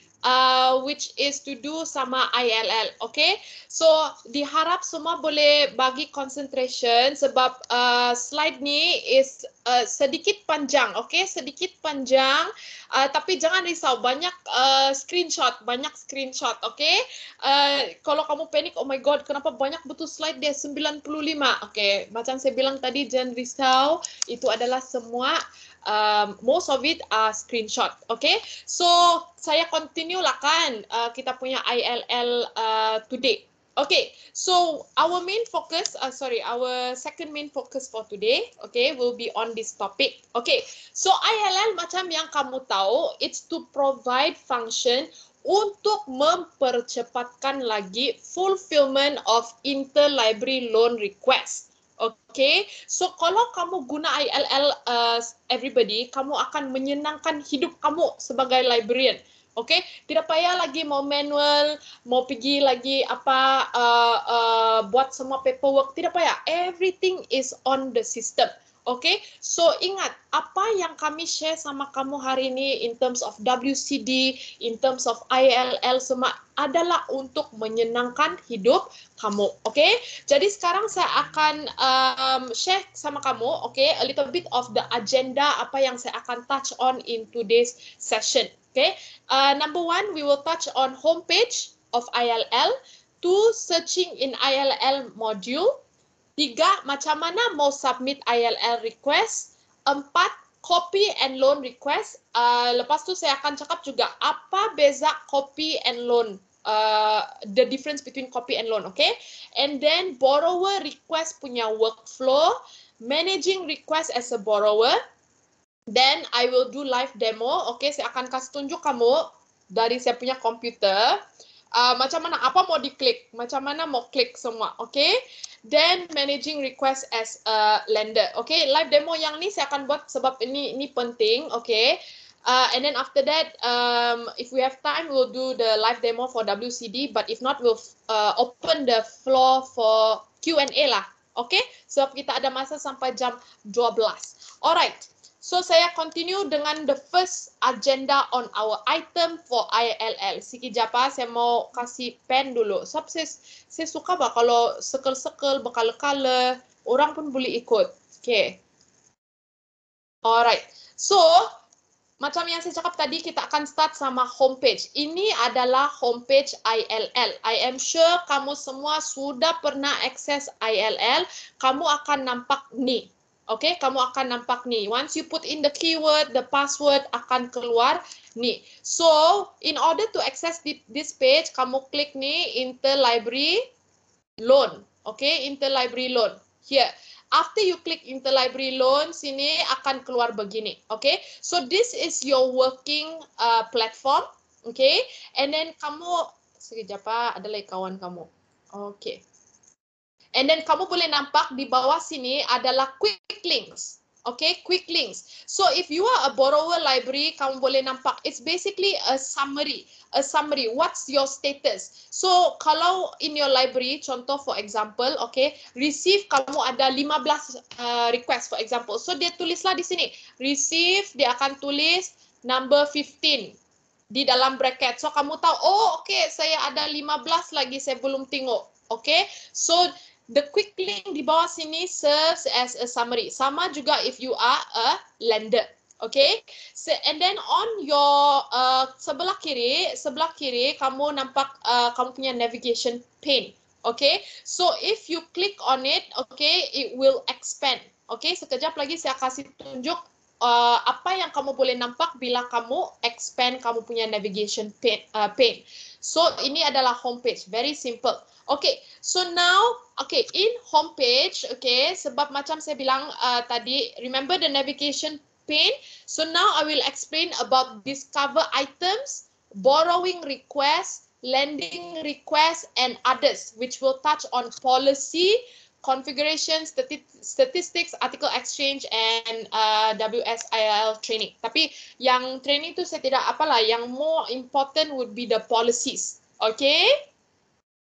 Uh, which is to do sama I L L, okay? So, diharap semua boleh bagi concentration sebab uh, slide ni is uh, sedikit panjang, okay? Sedikit panjang, uh, tapi jangan risau, banyak uh, screenshot, banyak screenshot, okay? Uh, kalau kamu panik, oh my god, kenapa banyak betul slide dia, sembilan puluh lima, okay? Macam saya bilang tadi, jangan risau, itu adalah semua Um, most of it are screenshot, okay? So saya continue lah kan uh, kita punya I L L uh, today. Okay, so our main focus, uh, sorry, our second main focus for today, okay, will be on this topic. Okay, so I L L macam yang kamu tahu, it's to provide function untuk mempercepatkan lagi fulfillment of interlibrary loan request. Okay, so kalau kamu guna I L L uh, everybody, kamu akan menyenangkan hidup kamu sebagai librarian. Okay, tidak payah lagi mau manual, mau pergi lagi apa uh, uh, buat semua paperwork, tidak payah. Everything is on the system. Okay, so ingat apa yang kami share sama kamu hari ini in terms of W C D, in terms of I L L semua adalah untuk menyenangkan hidup kamu. Okay, jadi sekarang saya akan um, share sama kamu, okay, a little bit of the agenda apa yang saya akan touch on in today's session. Okay, uh, number one, we will touch on homepage of I L L. Two, searching in I L L module. Tiga, macam mana mau submit I L L request. Empat, copy and loan request. Uh, lepas tu saya akan cakap juga apa beza copy and loan. Uh, the difference between copy and loan, okay? And then borrower request punya workflow, managing request as a borrower. Then I will do live demo, okay? Saya akan kasih tunjuk kamu dari saya punya komputer. Uh, macam mana, apa mau diklik, macam mana mau klik semua, okay? Then managing request as a lender, okay? Live demo yang ni saya akan buat sebab ini ini penting, okay? Uh, and then after that, um, if we have time, we'll do the live demo for W C D. But if not, we'll uh, open the floor for Q and A lah, okay? Sebab kita ada masa sampai jam dua belas. Alright. So, saya continue dengan the first agenda on our item for I L L. Sekejap, saya mau kasih pen dulu. Sebab saya, saya suka bah kalau circle-circle, berkala-kala, orang pun boleh ikut. Okay. Alright. So, macam yang saya cakap tadi, kita akan start sama homepage. Ini adalah homepage I L L. I am sure kamu semua sudah pernah akses I L L. Kamu akan nampak ni. Okay, kamu akan nampak ni. Once you put in the keyword, the password akan keluar ni. So, in order to access the, this page, kamu klik ni interlibrary loan. Okay, interlibrary loan. Here. After you click interlibrary loan, sini akan keluar begini. Okay, so this is your working uh, platform. Okay, and then kamu, sekejap ah, ada lagi kawan kamu. Okay. And then kamu boleh nampak di bawah sini adalah quick links. Okay, quick links. So if you are a borrower library, kamu boleh nampak. It's basically a summary. A summary. What's your status? So kalau in your library, contoh for example, okay, receive kamu ada lima belas uh, request for example. So dia tulislah di sini. Receive, dia akan tulis number fifteen di dalam bracket. So kamu tahu, oh okay, saya ada lima belas lagi saya belum tengok. Okay, so the quick link di bawah sini serves as a summary. Sama juga if you are a lender. Okay. So, and then on your uh, sebelah kiri, sebelah kiri kamu nampak uh, kamu punya navigation pane. Okay. So if you click on it, okay, it will expand. Okay. Sekejap lagi saya kasih tunjuk uh, apa yang kamu boleh nampak bila kamu expand kamu punya navigation pane. Uh, pane. So ini adalah homepage. Very simple. Okay, so now, okay, in homepage, okay, sebab macam saya bilang uh, tadi, remember the navigation pane? So now I will explain about discover items, borrowing requests, lending requests, and others, which will touch on policy, configuration, stati statistics, article exchange, and uh, W S I L training. Tapi yang training tu saya tidak apalah, yang more important would be the policies, okay?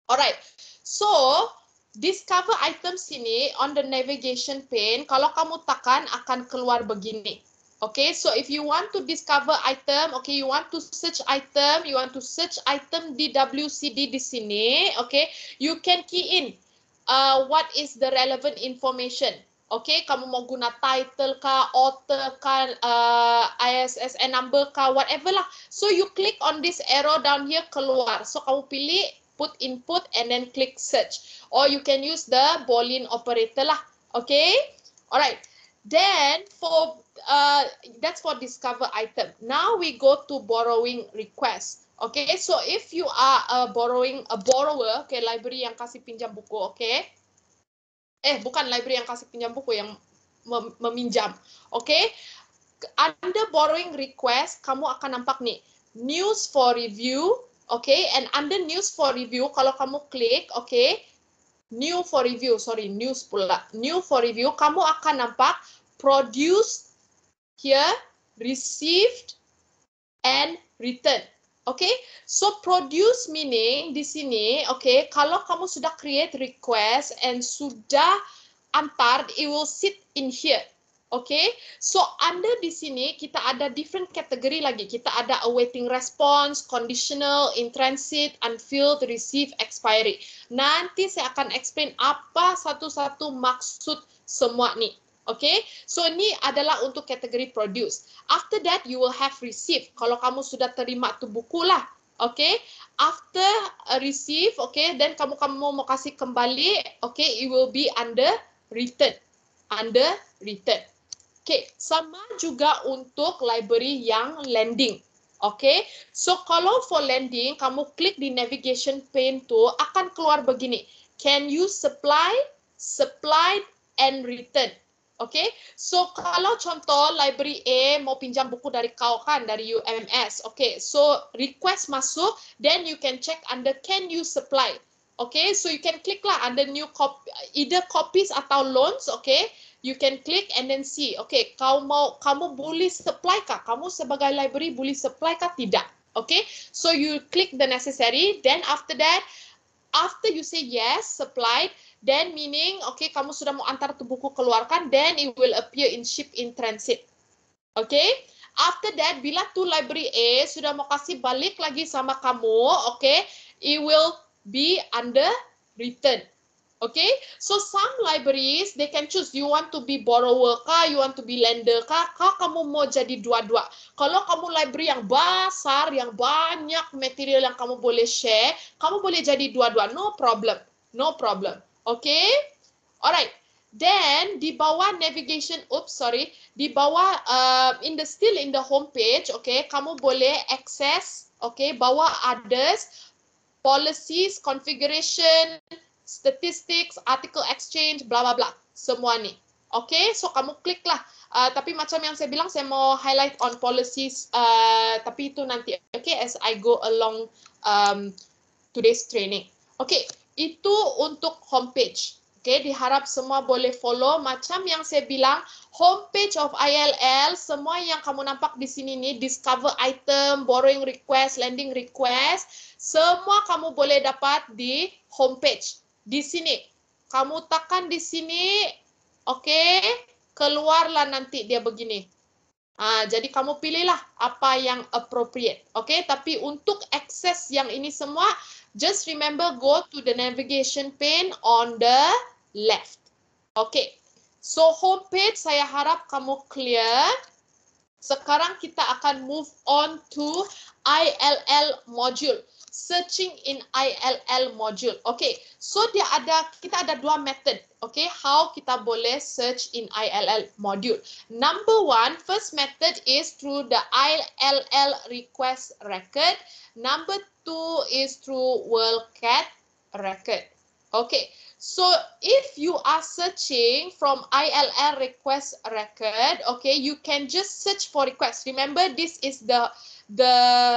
Alright, so discover items sini on the navigation pane, kalau kamu tekan akan keluar begini. Okay, so if you want to discover item, okay, you want to search item, you want to search item di W C D di sini, okay, you can key in uh, what is the relevant information. Okay, kamu mau guna title kah, author kah, uh, I S S N number kah, whatever lah. So you click on this arrow down here, keluar. So kamu pilih put input and then click search. Or you can use the Boolean operator lah. Okay, alright. Then for uh, that's for discover item. Now we go to borrowing request. Okay, so if you are a borrowing a borrower, okay, library yang kasih pinjam buku, okay. Eh, bukan library yang kasih pinjam buku, yang mem meminjam. Okay, under borrowing request, kamu akan nampak nih news for review. Okay, and under news for review, kalau kamu klik, okay, new for review, sorry, news pula. New for review, kamu akan nampak produced here, received, and returned. Okay, so produce meaning di sini, okay, kalau kamu sudah create request and sudah antar, it will sit in here. Okay, so under di sini kita ada different category lagi. Kita ada awaiting response, conditional, in transit, unfilled, receive, expiry. Nanti saya akan explain apa satu-satu maksud semua nih. Okay, so ini adalah untuk kategori produce. After that, you will have receive. Kalau kamu sudah terima tu buku lah. Okay, after uh, receive, okay, then kamu kamu mau kasih kembali, okay, it will be under return, under return. Okay, sama juga untuk library yang lending. Okay, so kalau for lending, kamu klik di navigation pane tu akan keluar begini. Can you supply, supplied, and return? Okay, so kalau contoh library A mau pinjam buku dari kau kan, dari U M S. Okay, so request masuk, then you can check under can you supply. Okay, so you can click lah under new copy, either copies atau loans. Okay, you can click and then see. Okay, kau mau kamu boleh supply kah? Kamu sebagai library boleh supply kah? Tidak. Okay, so you click the necessary. Then after that, after you say yes, supplied, then meaning, okay, kamu sudah mau antar tu buku keluarkan, then it will appear in ship in transit. Okay, after that, bila tu library A sudah mau kasih balik lagi sama kamu, okay, it will be under return. Okay, so some libraries they can choose, you want to be borrower kah, you want to be lender kah, kah kamu mau jadi dua-dua. Kalau kamu library yang besar, yang banyak material yang kamu boleh share, kamu boleh jadi dua-dua, no problem, no problem. Okay, alright. Then di bawah navigation, oops, sorry, di bawah uh, in the still in the home page, okay, kamu boleh access, okay, bawah others, policies, configuration, statistics, article exchange, bla bla bla, semua nih. Okay, so kamu klik lah. Uh, tapi macam yang saya bilang, saya mau highlight on policies, uh, tapi itu nanti, okay, as I go along um, today's training. Okay, itu untuk homepage. Okay, diharap semua boleh follow. Macam yang saya bilang, homepage of I L L, semua yang kamu nampak di sini nih, discover item, borrowing request, lending request, semua kamu boleh dapat di homepage. Di sini, kamu tekan di sini, oke, okay, keluarlah nanti dia begini. Ah, jadi kamu pilihlah apa yang appropriate, oke? Okay? Tapi untuk akses yang ini semua, just remember go to the navigation pane on the left. Oke, okay. So homepage saya harap kamu clear. Sekarang kita akan move on to I L L module. Searching in I L L module. Okay, so dia ada, kita ada dua method. Okay, how kita boleh search in I L L module. Number one, first method is through the I L L request record. Number two is through WorldCat record. Okay, so if you are searching from I L L request record, okay, you can just search for request. Remember, this is the the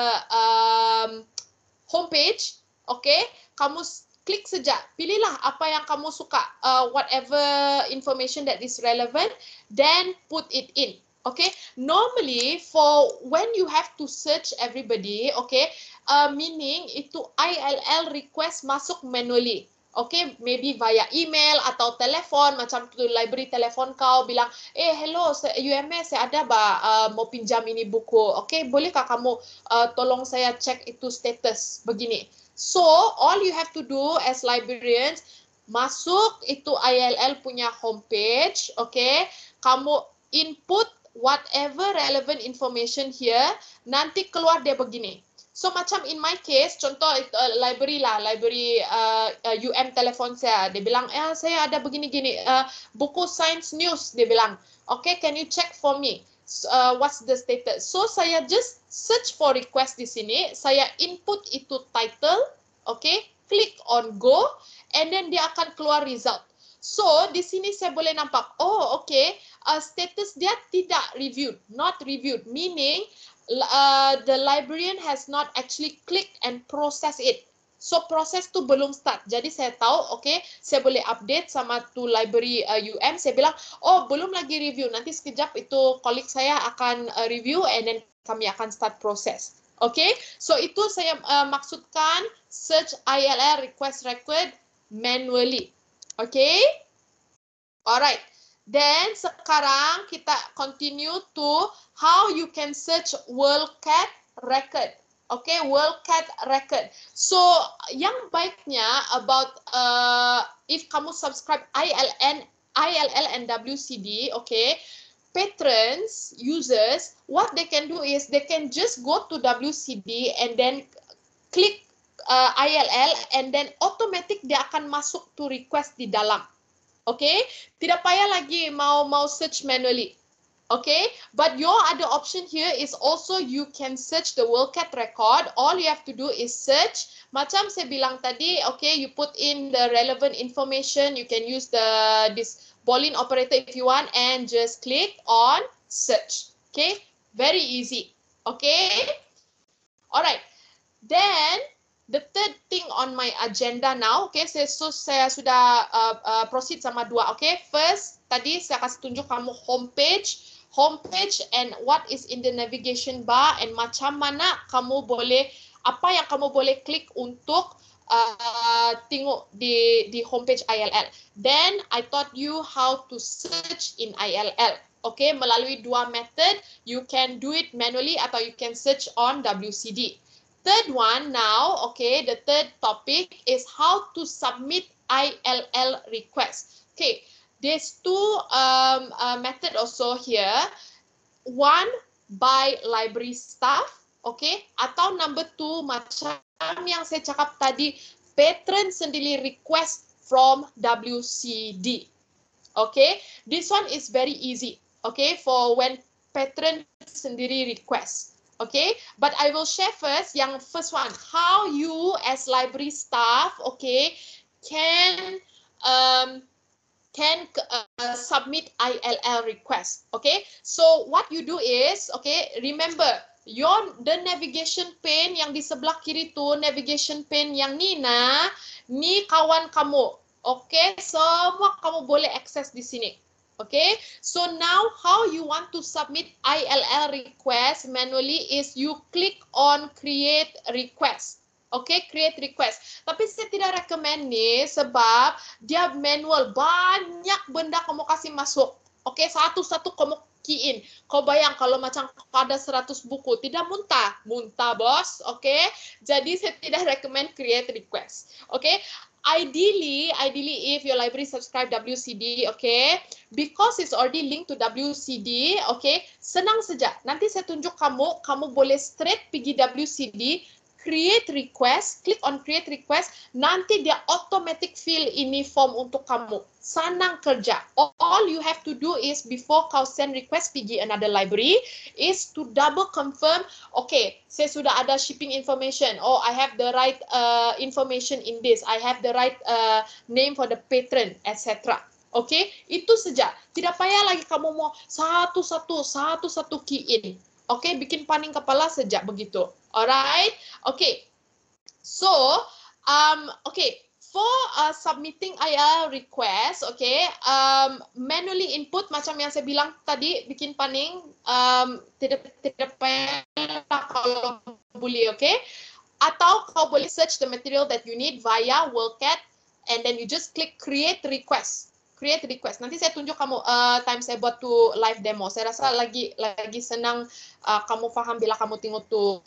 um, homepage, okay? Kamu klik saja, pilihlah apa yang kamu suka, uh, whatever information that is relevant, then put it in. Okay, normally for when you have to search everybody, okay, uh, meaning itu I L L request masuk manually. Okay, maybe via email atau telefon, macam tu library telefon kau bilang, eh hello U M S saya ada ba uh, mau pinjam ini buku, okay, bolehkah kamu uh, tolong saya cek itu status begini. So all you have to do as librarians, masuk itu I L L punya homepage, okay, kamu input whatever relevant information here, nanti keluar dia begini. So macam in my case, contoh uh, library lah, library uh, uh, U M telefon saya, dia bilang, eh saya ada begini-gini, uh, buku science news, dia bilang, okay, can you check for me, uh, what's the status? So saya just search for request di sini, saya input itu title, okay, click on go, and then dia akan keluar result. So di sini saya boleh nampak, oh okay, uh, status dia tidak reviewed, not reviewed, meaning uh, the librarian has not actually clicked and process it. So proses tu belum start. Jadi saya tahu, okay, saya boleh update sama tu library uh, U M. Saya bilang, oh belum lagi review. Nanti sekejap itu colleague saya akan uh, review and then kami akan start proses. Okay, so itu saya uh, maksudkan search I L L request record manually. Okay, alright. Then sekarang kita continue to how you can search WorldCat record. Okay, WorldCat record. So yang baiknya about uh, if kamu subscribe I L N, I L L and W C D, okay, patrons, users, what they can do is they can just go to W C D and then click uh, I L L and then automatic dia akan masuk to request di dalam. Okay, tidak payah lagi mau mau search manually. Okay, but your other option here is also you can search the WorldCat record. All you have to do is search. Macam saya bilang tadi, okay, you put in the relevant information. You can use the this Boolean operator if you want and just click on search. Okay, very easy. Okay, alright. Then the third thing on my agenda now, okay, so, so saya sudah uh, uh, proceed sama dua, okay. First, tadi saya kasih tunjuk kamu homepage, homepage and what is in the navigation bar and macam mana kamu boleh, apa yang kamu boleh klik untuk uh, tengok di di homepage I L L. Then I taught you how to search in I L L. Okay, melalui dua method, you can do it manually atau you can search on W C D. Third one now, okay, the third topic is how to submit I L L request. Okay, there's two um, uh, method also here. One by library staff, okay, atau number two macam yang saya cakap tadi, patron sendiri request from W C D. Okay, this one is very easy, okay, for when patron sendiri request. Okay, but I will share first yang first one, how you as library staff, okay, can um, can uh, submit I L L request. Okay, so what you do is, okay, remember your the navigation pane yang di sebelah kiri tu, navigation pane yang ni nah, ni kawan kamu. Okay, semua kamu boleh akses di sini. Okay, so now how you want to submit I L L request manually is you click on create request. Okay, create request. Tapi saya tidak recommend ni sebab dia manual, banyak benda kamu kasih masuk. Okay, satu-satu kamu key in. Kau bayang kalau macam ada seratus buku, tidak muntah. Muntah, bos. Okay, jadi saya tidak recommend create request. Okay, Ideally, ideally if your library subscribe W C D, okay, because it's already linked to W C D, okay, senang saja. Nanti saya tunjuk kamu, kamu boleh straight pergi W C D, create request, click on create request, nanti dia automatic fill ini form untuk kamu. Senang kerja. All you have to do is before kau send request pergi another library is to double confirm, okay, saya sudah ada shipping information. Oh, I have the right uh, information in this. I have the right uh, name for the patron, et cetera. Okay, itu saja. Tidak payah lagi kamu mau satu-satu, satu-satu key in. Okay, bikin paning kepala saja begitu. Alright, okay. So, um, okay. for uh, submitting I L L request, okay, um, manually input macam yang saya bilang tadi, bikin paning, um, tidak tidak payah kalau boleh, okay. Atau kau boleh search the material that you need via WorldCat and then you just click create request. Create request. Nanti saya tunjuk kamu uh, time saya buat tu live demo. Saya rasa lagi lagi senang uh, kamu faham bila kamu tengok tu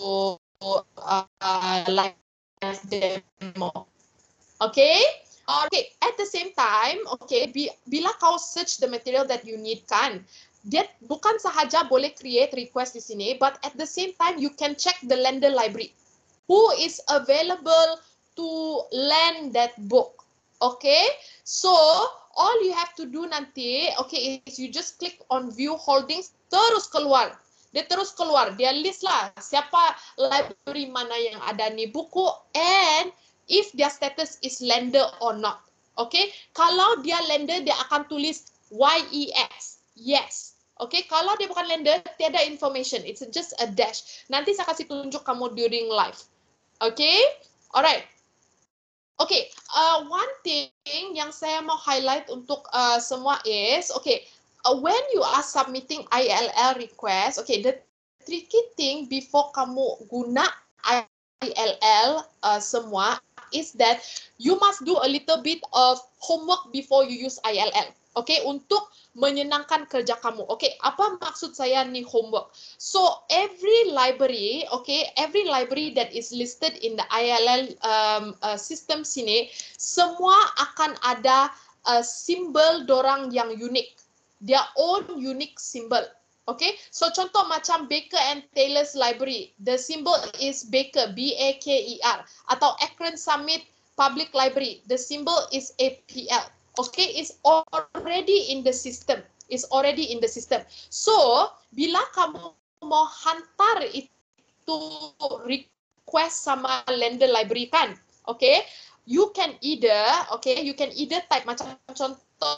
uh, live demo. Okay? Okay. At the same time, okay, bila kau search the material that you need kan, dia bukan sahaja boleh create request di sini, but at the same time you can check the lender library. Who is available to lend that book? Okay, so all you have to do nanti, okay, is you just click on view holdings, terus keluar. Dia terus keluar, dia list lah siapa library mana yang ada ni buku and if their status is lender or not. Okay, kalau dia lender, dia akan tulis Y E S, yes. Okay, kalau dia bukan lender, tiada information. It's just a dash. Nanti saya kasih tunjuk kamu during live. Okay, alright. Okay, uh, one thing yang saya mau highlight untuk uh, semua is, okay, uh, when you are submitting I L L request, okay, the tricky thing before kamu guna I L L uh, semua is that you must do a little bit of homework before you use I L L. Okay, untuk menyenangkan kerja kamu. Okay, apa maksud saya ni homework? So, every library, okay, every library that is listed in the I L L um, uh, system sini, semua akan ada uh, simbol dorang yang unik. Their own unique symbol. Okay, so contoh macam Baker and Taylor's library, the symbol is Baker, B A K E R. Atau Akron Summit Public Library, the symbol is A P L. Okay, it's already in the system. It's already in the system. So, bila kamu mau hantar itu request sama lender library kan, okay, you can either, okay, you can either type macam contoh,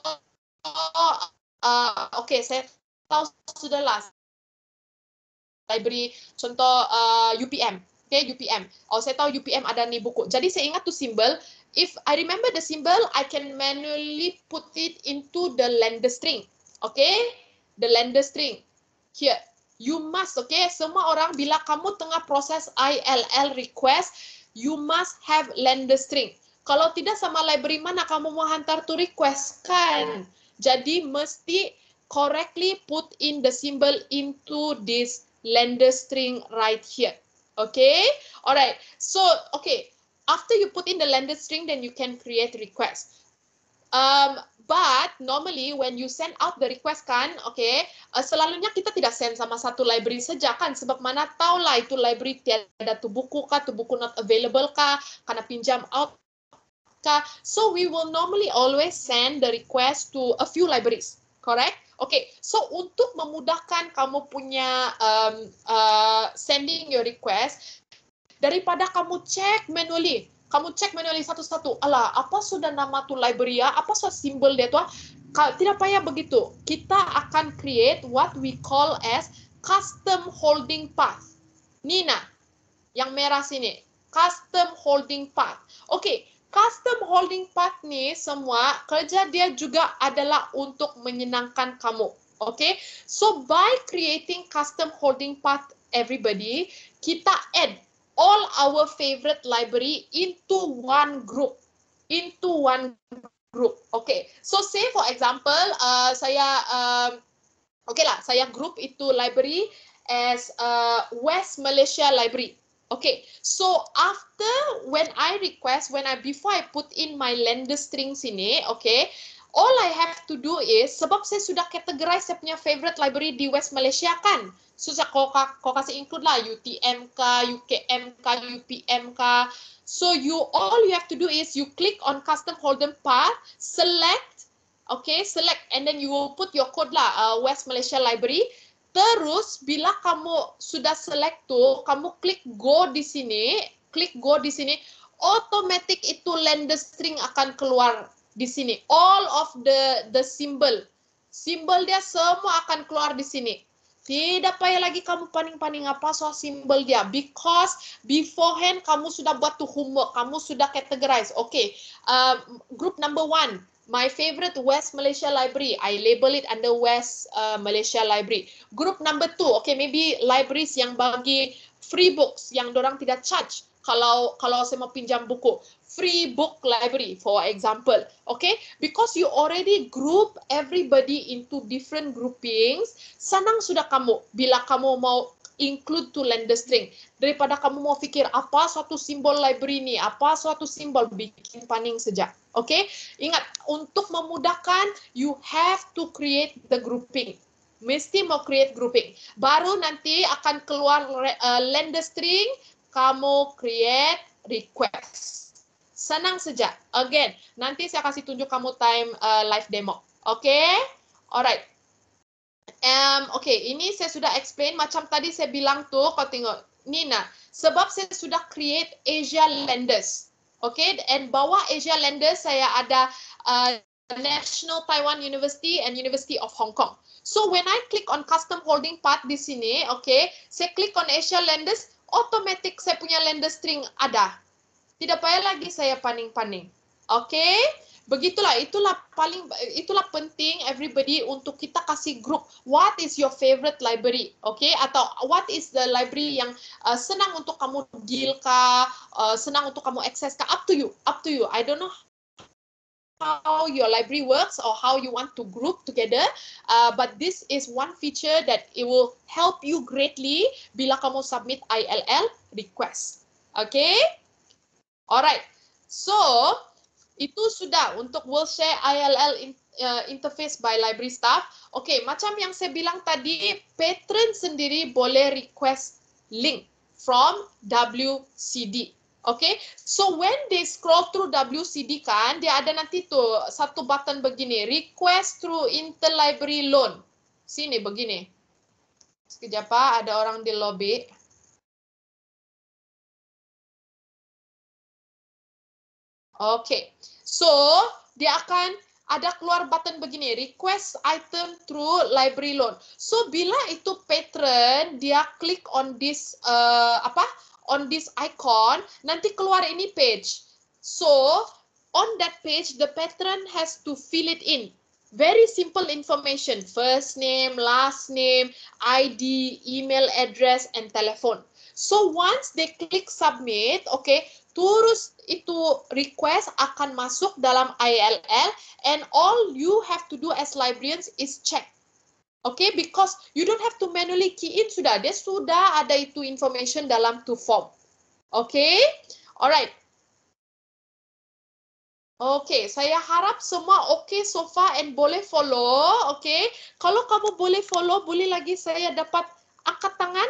uh, okay, saya tahu sudah lah library, contoh uh, U P M, okay, U P M. Oh, saya tahu U P M ada nih buku. Jadi saya ingat tu simbol. If I remember the symbol, I can manually put it into the lender string. Okay? The lender string. Here. You must, okay? Semua orang, bila kamu tengah proses I L L request, you must have lender string. Kalau tidak sama library mana kamu mau hantar to request, kan? Jadi, mesti correctly put in the symbol into this lender string right here. Okay? Alright. So, okay. After you put in the lender string, then you can create request. Um, but normally when you send out the request kan, okay, uh, selalunya kita tidak send sama satu library saja kan, sebab mana tahu lah itu library tiada tu buku kah, tu buku not available kah, karena pinjam out kah. So we will normally always send the request to a few libraries, correct? Okay, so untuk memudahkan kamu punya um, uh, sending your request, daripada kamu cek manually, kamu cek manually satu-satu, alah, apa sudah nama tu library ya, apa sudah simbol dia tu, tidak payah begitu. Kita akan create what we call as custom holding path. Nina, yang merah sini, custom holding path. Okay, custom holding path ni semua, kerja dia juga adalah untuk menyenangkan kamu. Okay, so by creating custom holding path everybody, kita add all our favorite library into one group, into one group. Okay, so say for example, uh, saya, um, okay lah, saya group itu library as uh, West Malaysia Library. Okay, so after when I request, when I before I put in my lender string sini, okay, all I have to do is, sebab saya sudah categorize saya punya favorite library di West Malaysia kan, so saya kau, kau kasih include lah U T M K, U K M K, U P M K. So you all you have to do is you click on custom holding path, select, okay, select, and then you will put your code lah, uh, West Malaysia Library. Terus bila kamu sudah select tu, kamu klik go di sini, klik go di sini, automatic itu lender string akan keluar di sini. All of the the symbol, symbol dia semua akan keluar di sini. Tidak payah lagi kamu paning-paning apa soal simbol dia. Because beforehand kamu sudah buat tuh homework. Kamu sudah categorize. Okay. Uh, group number one. My favorite West Malaysia Library. I label it under West uh, Malaysia Library. Group number two. Okay. Maybe libraries yang bagi free books. Yang dorang tidak charge. Kalau kalau saya mau pinjam buku. Free book library, for example. Okay. Because you already group everybody into different groupings. Senang sudah kamu bila kamu mau include to lender string daripada kamu mau fikir apa suatu simbol library ni, apa suatu simbol, bikin paning saja. Okay, ingat untuk memudahkan you have to create the grouping. Mesti mau create grouping. Baru nanti akan keluar uh, lender string, kamu create request. Senang saja. Again, nanti saya kasih tunjuk kamu time uh, live demo. Okay, alright. Um, okay, ini saya sudah explain macam tadi saya bilang tuh, kau tengok, Nina, sebab saya sudah create Asia Lenders. Okay, and bawah Asia Lenders saya ada uh, National Taiwan University and University of Hong Kong. So when I click on custom holding part di sini, okay, saya klik on Asia Lenders, automatic saya punya lender string ada. Tidak payah lagi saya paning-paning. Okay? Begitulah, itulah paling itulah penting everybody untuk kita kasih grup. What is your favorite library? Okay? Atau what is the library yang uh, senang untuk kamu deal kah, uh, senang untuk kamu access kah? Up to you, up to you. I don't know how your library works or how you want to group together, uh, but this is one feature that it will help you greatly bila kamu submit I L L request. Okay? Alright, so itu sudah untuk will share I L L in, uh, interface by library staff. Okay, macam yang saya bilang tadi, patron sendiri boleh request link from W C D. Okay, so when they scroll through W C D kan, dia ada nanti tuh satu button begini, request through interlibrary loan. Sini begini. Sekejap Pak, ada orang di lobby. Okay, so dia akan ada keluar button begini, request item through library loan. So bila itu patron, dia klik on this uh, apa? On this icon, nanti keluar ini page. So on that page, the patron has to fill it in. Very simple information: first name, last name, I D, email address, and telephone. So once they click submit, okay, terus itu request akan masuk dalam I L L, and all you have to do as librarians is check. Okay, because you don't have to manually key in, sudah dia sudah ada itu information dalam to form. Okay, alright. Okay, saya harap semua okay so far and boleh follow. Okay, kalau kamu boleh follow, boleh lagi saya dapat angkat tangan.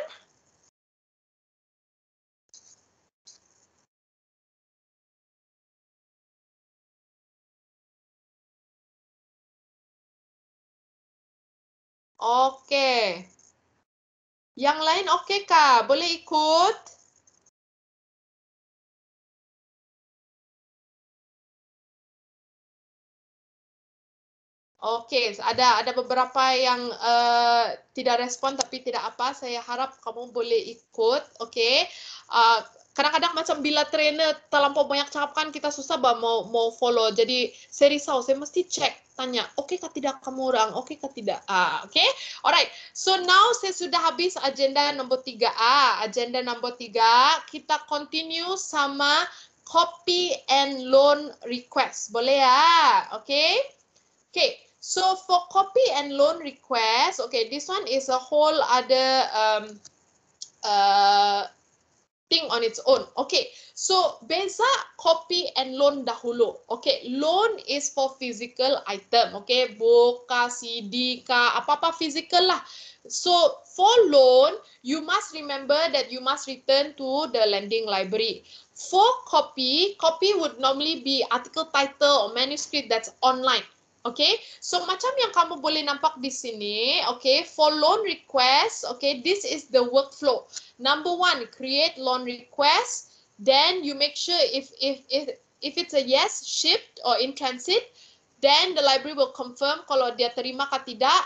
Oke. Yang lain oke kah? Boleh ikut? Oke, ada ada beberapa yang uh, tidak respon tapi tidak apa. Saya harap kamu boleh ikut. Oke. Uh, kadang-kadang macam bila trainer terlampau banyak cakap kan kita susah bah mau mau follow. Jadi saya risau, saya mesti cek, tanya, oke okay kah tidak kamu orang, oke okay kah tidak. Ah, oke. Okay? Alright. So now saya sudah habis agenda nombor tiga A. Agenda nombor tiga, kita continue sama copy and loan request. Boleh ya? Oke. Okay? Oke. Okay. So for copy and loan request, okay, this one is a whole other um, uh, thing on its own. Okay, so beza copy and loan dahulu. Okay, loan is for physical item. Okay, book kah, C D kah, apa-apa physical lah. So for loan, you must remember that you must return to the lending library. For copy, copy would normally be article title or manuscript that's online. Okay, so macam yang kamu boleh nampak di sini, okay, for loan request, okay, this is the workflow. Number one, create loan request, then you make sure if if if if it's a yes, shipped or in transit, then the library will confirm kalau dia terima kah tidak.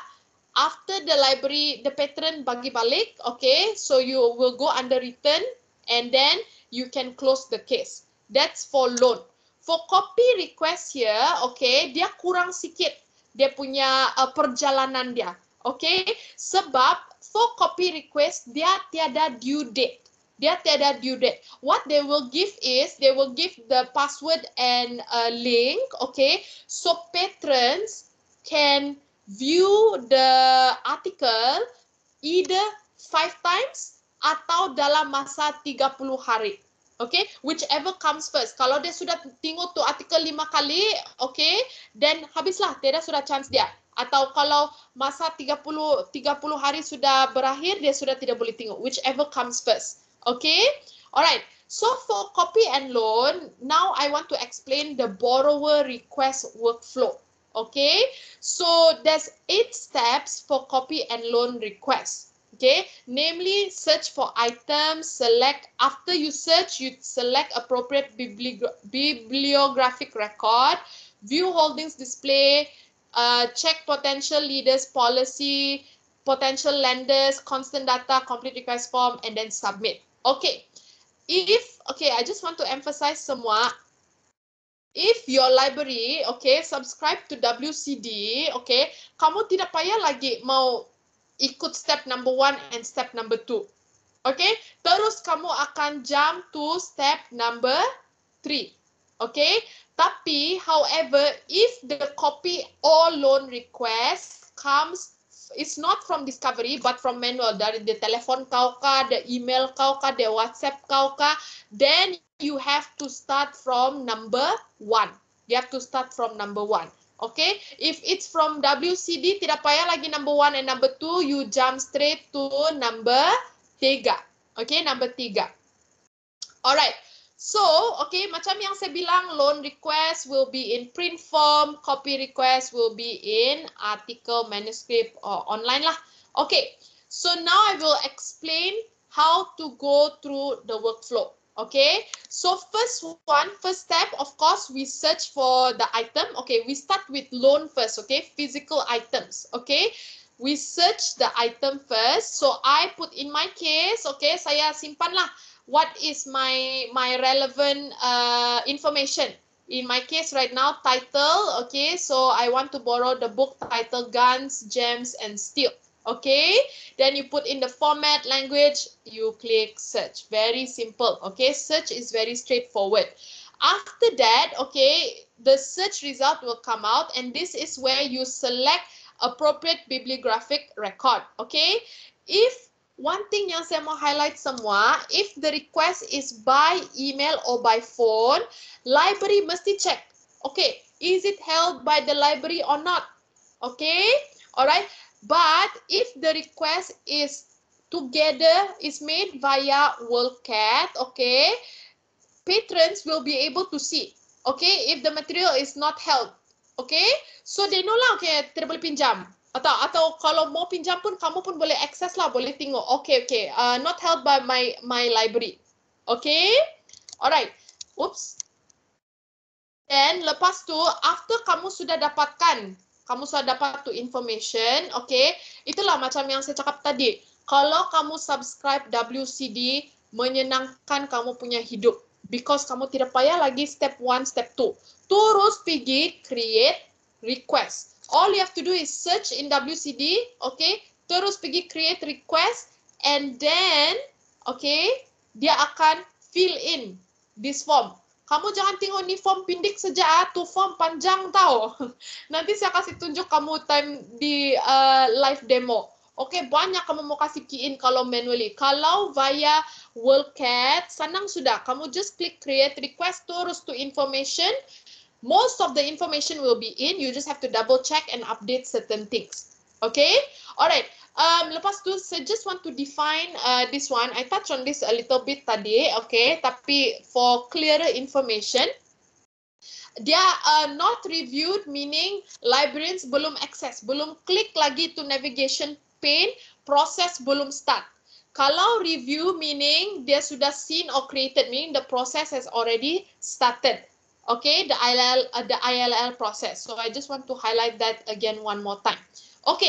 After the library, the patron bagi balik, okay, so you will go under return and then you can close the case. That's for loan. For copy request here, okay, dia kurang sikit dia punya uh, perjalanan dia, okay, sebab for copy request dia tiada due date. Dia tiada due date. What they will give is, they will give the password and a link, okay, so patrons can view the article either five times atau dalam masa tiga puluh hari. Okay, whichever comes first. Kalau dia sudah tengok tu artikel lima kali, okay, then habislah, tiada sudah chance dia. Atau kalau masa tiga puluh hari sudah berakhir, dia sudah tidak boleh tengok. Whichever comes first. Okay, alright. So for copy and loan, now I want to explain the borrower request workflow. Okay, so there's eight steps for copy and loan requests. Okay, namely search for items, select, after you search, you select appropriate bibli bibliographic record, view holdings display, uh, check potential leaders policy, potential lenders, constant data, complete request form, and then submit. Okay, if, okay, I just want to emphasize semua, if your library, okay, subscribe to W C D, okay, kamu tidak payah lagi mau ikut step number one and step number two. Okay, terus kamu akan jump to step number three. Okay, tapi however, if the copy or loan request comes, it's not from discovery but from manual, dari the telefon kau kah, the email kau kah, the WhatsApp kau kah, then you have to start from number one. You have to start from number one. Okay, if it's from W C D, tidak payah lagi number one and number two, you jump straight to number tiga. Okay, number tiga. Alright, so, okay, macam yang saya bilang, loan request will be in print form, copy request will be in article, manuscript, or online lah. Okay, so now I will explain how to go through the workflow. Okay, so first one, first step, of course, we search for the item. Okay, we start with loan first, okay, physical items, okay. We search the item first. So I put in my case, okay, saya simpan lah what is my my relevant uh, information. In my case right now, title, okay, so I want to borrow the book title Guns, Gems, and Steel. Okay, then you put in the format, language, you click search. Very simple. Okay, search is very straightforward. After that, okay, the search result will come out, and this is where you select appropriate bibliographic record. Okay, if one thing yang saya mau highlight semua, if the request is by email or by phone, library mesti check. Okay, is it held by the library or not? Okay, alright. But if the request is together, is made via WorldCat, okay, patrons will be able to see, okay, if the material is not held, okay, so they know lah, okay, tidak boleh pinjam, atau atau kalau mau pinjam pun kamu pun boleh access lah, boleh tengok, okay, okay, uh, not held by my my library, okay, alright, oops, then lepas tu, after kamu sudah dapatkan, kamu sudah dapat tu information, okay, itulah macam yang saya cakap tadi, kalau kamu subscribe W C D, menyenangkan kamu punya hidup, because kamu tidak payah lagi step one, step two, terus pergi create request. All you have to do is search in W C D, okay, terus pergi create request, and then, okay, dia akan fill in this form. Kamu jangan tengok ni form pindik saja, tu form panjang tau. Nanti saya kasih tunjuk kamu time di uh, live demo. Okay, banyak kamu mau kasih key in kalau manually. Kalau via WorldCat, senang sudah. Kamu just click create request, terus to information. Most of the information will be in. You just have to double check and update certain things. Okay, alright. Um, lepas tu, I just want to define uh, this one. I touched on this a little bit tadi, okay. Tapi for clearer information, dia uh, not reviewed, meaning librarians belum access, belum klik lagi to navigation pane, proses belum start. Kalau review, meaning dia sudah seen or created, meaning the process has already started. Okay, the I L L, uh, the I L L process. So I just want to highlight that again one more time. Okay.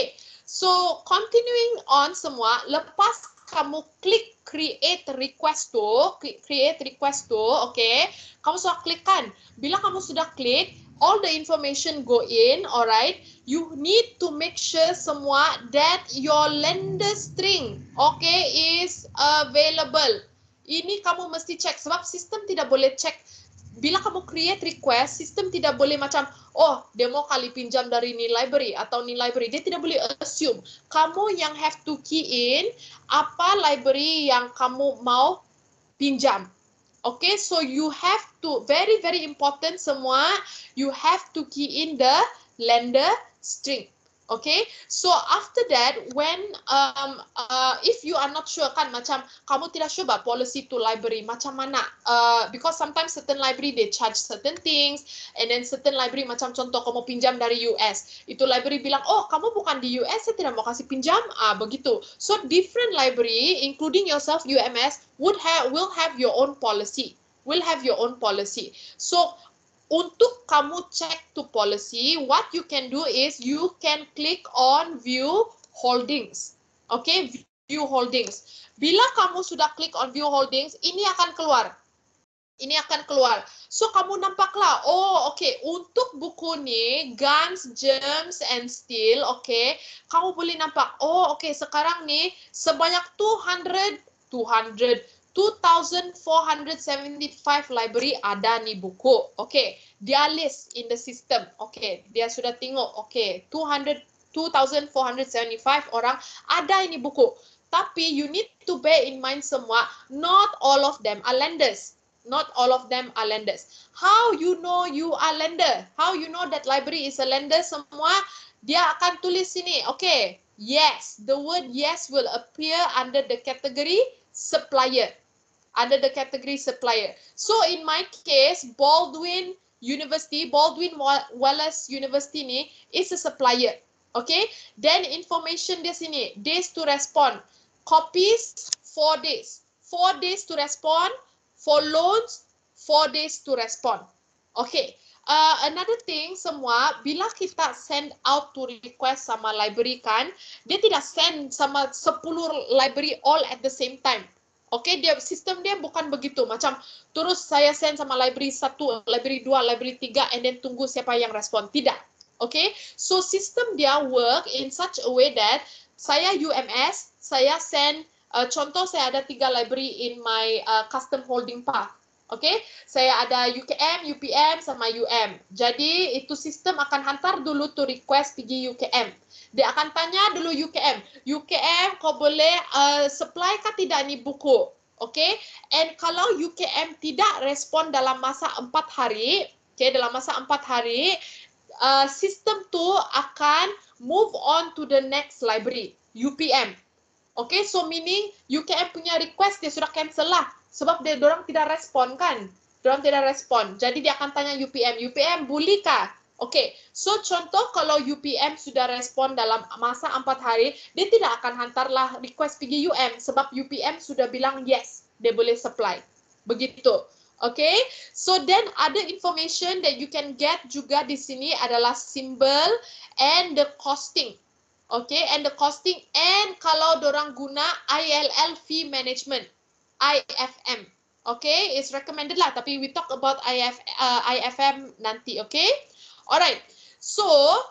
So, continuing on semua, lepas kamu klik create request tu, create request tu, okay, kamu sudah klik kan? Bila kamu sudah klik, all the information go in, alright, you need to make sure semua that your lender string, okay, is available. Ini kamu mesti check, sebab sistem tidak boleh check. Bila kamu create request, sistem tidak boleh macam, oh, dia mau kali pinjam dari ni library atau ni library. Dia tidak boleh assume. Kamu yang have to key in apa library yang kamu mau pinjam. Okay, so you have to, very, very important semua, you have to key in the lender string. Okay, so after that, when um uh if you are not sure kan, macam kamu tidak sure about policy to library macam mana, uh because sometimes certain library they charge certain things, and then certain library macam contoh kamu pinjam dari U S, itu library bilang, oh kamu bukan di U S, saya tidak mau kasih pinjam, ah begitu. So different library, including yourself, U M S, would have will have your own policy, will have your own policy. So untuk kamu check to policy, what you can do is you can click on view holdings. Okay, view holdings. Bila kamu sudah klik on view holdings, ini akan keluar. Ini akan keluar. So kamu nampaklah, oh okay, untuk buku ni, Guns, Germs and Steel, okay, kamu boleh nampak, oh okay, sekarang ni sebanyak two hundred, two hundred, two thousand four hundred seventy-five library ada ni buku. Okay, dia list in the system. Okay, dia sudah tengok. Okay, two hundred, two thousand four hundred seventy-five orang ada ini buku. Tapi you need to bear in mind semua, not all of them are lenders. Not all of them are lenders. How you know you are lender? How you know that library is a lender? Semua dia akan tulis sini. Okay, yes, the word yes will appear under the category supplier. Under the category supplier. So in my case, Baldwin University, Baldwin Wallace University ni is a supplier. Okay, then information dia sini, days to respond. Copies, four days. Four days to respond. For loans, four days to respond. Okay, uh, another thing semua, bila kita send out to request sama library kan, dia tidak send sama sepuluh library all at the same time. Okay, dia sistem dia bukan begitu. Macam terus saya send sama library satu, library dua, library tiga, and then tunggu siapa yang respon. Tidak. Okay, so sistem dia work in such a way that saya U M S, saya send, uh, contoh saya ada tiga library in my uh, custom holding path. Okay, saya ada U K M, U P M, sama U M. Jadi itu sistem akan hantar dulu to request pergi U K M. Dia akan tanya dulu U K M. U K M, kau boleh uh, supply kah tidak ni buku? Okay, and kalau U K M tidak respon dalam masa empat hari, okay, dalam masa empat hari, uh, sistem tu akan move on to the next library, U P M. Okay, so meaning U K M punya request dia sudah cancel lah. Sebab dia dorang tidak respon kan? Dorang tidak respon. Jadi dia akan tanya U P M, U P M boleh kah? Okay, so contoh kalau U P M sudah respon dalam masa empat hari, dia tidak akan hantarlah request pergi U M sebab U P M sudah bilang yes, dia boleh supply. Begitu. Okay, so then other information that you can get juga di sini adalah symbol and the costing. Okay, and the costing, and kalau dorang guna I L L fee management. I F M. Okay, it's recommended lah. Tapi we talk about I F, uh, I F M nanti. Okay, alright. So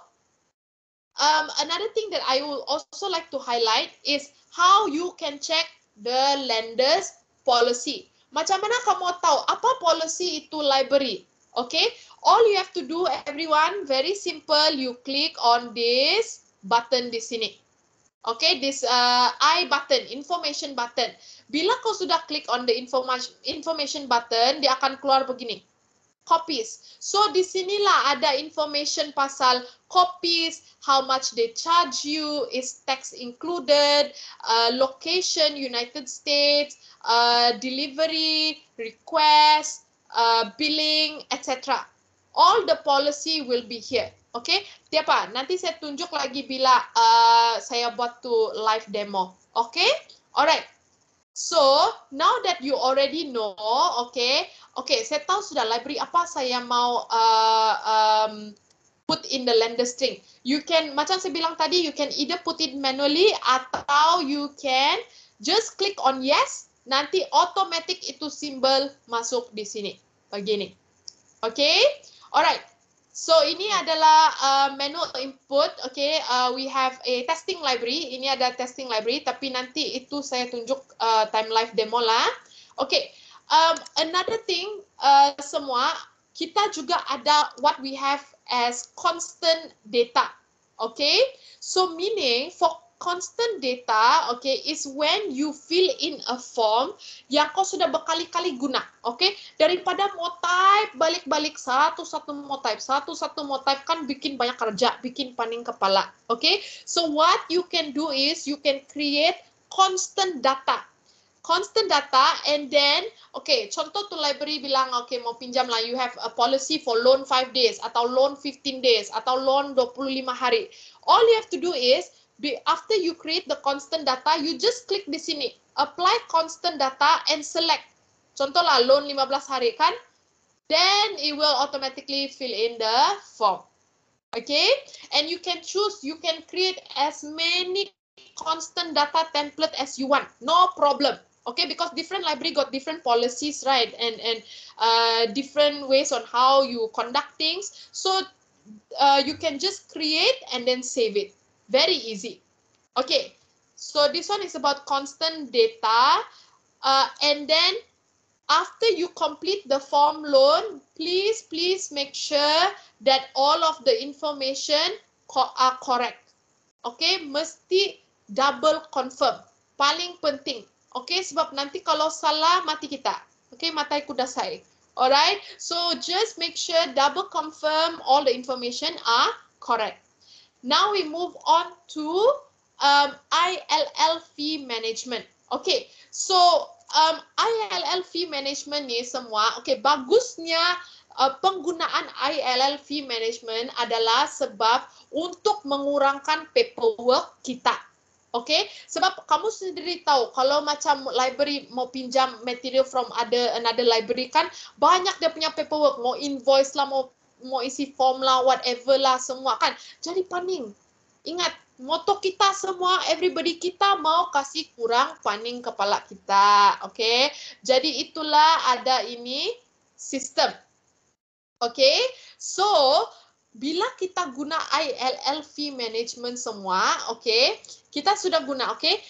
um, another thing that I would also like to highlight is how you can check the lender's policy. Macam mana kamu tahu apa policy itu library? Okay, all you have to do, everyone, very simple. You click on this button di sini. Okay, this uh, I button, information button. Bila kau sudah klik on the information information button, dia akan keluar begini. Copies. So di sinilah ada information pasal copies, how much they charge you, is tax included, uh, location United States, uh, delivery, request, uh, billing, et cetera. All the policy will be here. Okay, tiapa. Nanti saya tunjuk lagi bila uh, saya buat tu live demo. Okay, alright. So now that you already know, okay, okay, saya tahu sudah library apa saya mau uh, um, put in the lender string. You can, macam saya bilang tadi, you can either put it manually atau you can just click on yes, nanti automatic itu simbol masuk di sini. Begini. Okay? Alright. So ini adalah uh, menu input. Okay, uh, we have a testing library. Ini ada testing library, tapi nanti itu saya tunjuk uh, time live demo lah. Okay, um, another thing uh, semua, kita juga ada what we have as constant data. Okay, so meaning for constant data, okay, is when you fill in a form yang kau sudah berkali-kali guna, okay? Daripada mau type balik-balik satu-satu mau type, satu-satu mau type kan bikin banyak kerja, bikin paning kepala, okay? So what you can do is you can create constant data. Constant data, and then, okay, contoh tu library bilang, okay, mau pinjam lah, you have a policy for loan five days, atau loan fifteen days, atau loan dua puluh lima hari. All you have to do is, after you create the constant data, you just click di sini, apply constant data and select. Contoh lah, loan lima belas hari kan? Then it will automatically fill in the form. Okay? And you can choose, you can create as many constant data template as you want. No problem. Okay, because different library got different policies, right? And and uh, different ways on how you conduct things. So uh, you can just create and then save it. Very easy. Okay, so this one is about constant data. Uh, and then after you complete the form loan, please, please make sure that all of the information co are correct. Okay, mesti double confirm. Paling penting. Okay, sebab nanti kalau salah, mati kita. Okay, matai kudasai. Alright, so just make sure double confirm all the information are correct. Now we move on to um, I L L fee management. Okay, so um, I L L fee management ni semua, okay, bagusnya uh, penggunaan I L L fee management adalah sebab untuk mengurangkan paperwork kita. Okay, sebab kamu sendiri tahu kalau macam library mau pinjam material from other another library kan banyak dia punya paperwork, mau invoice lah, mau mau isi form lah, whatever lah semua kan. Jadi paning. Ingat, moto kita semua, everybody kita mau kasih kurang paning kepala kita. Okay, jadi itulah ada ini sistem. Okay, so bila kita guna I L L fee management semua, okay, kita sudah guna, okay,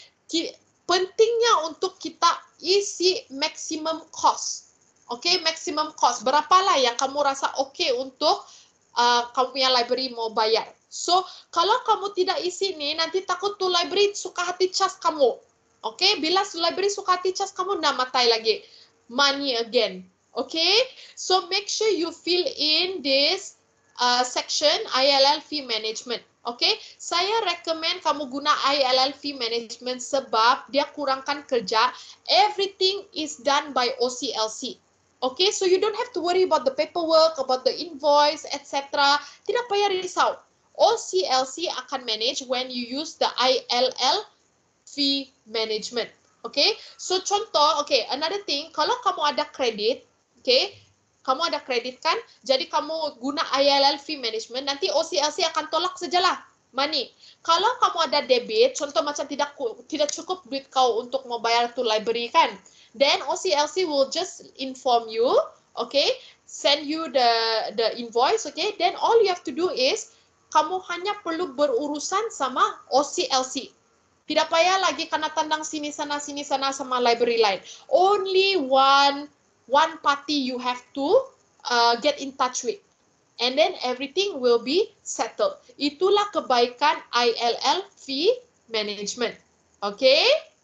pentingnya untuk kita isi maximum cost, okay, maximum cost, berapalah yang kamu rasa okay untuk uh, kamu punya library mau bayar. So, kalau kamu tidak isi ni, nanti takut tu library suka hati cas kamu, okay, bila library suka hati cas kamu, nak matai lagi, money again, okay, so make sure you fill in this Uh, section I L L fee management. Okay, saya recommend kamu guna I L L fee management sebab dia kurangkan kerja. Everything is done by O C L C. Okay, so you don't have to worry about the paperwork, about the invoice, et cetera. Tidak payah risau. O C L C akan manage when you use the I L L fee management. Okay, so contoh, okay, another thing, kalau kamu ada kredit, okay, kamu ada kredit kan, jadi kamu guna I L L fee management, nanti O C L C akan tolak sajalah money. Kalau kamu ada debit, contoh macam tidak tidak cukup duit kau untuk mau bayar tu library kan, then O C L C will just inform you, okay, send you the the invoice, okay, then all you have to do is kamu hanya perlu berurusan sama O C L C. Tidak payah lagi kena tandang sini sana sini sana sama library lain. Only one one party you have to uh, get in touch with, and then everything will be settled. Itulah kebaikan I L L fee management. Okay?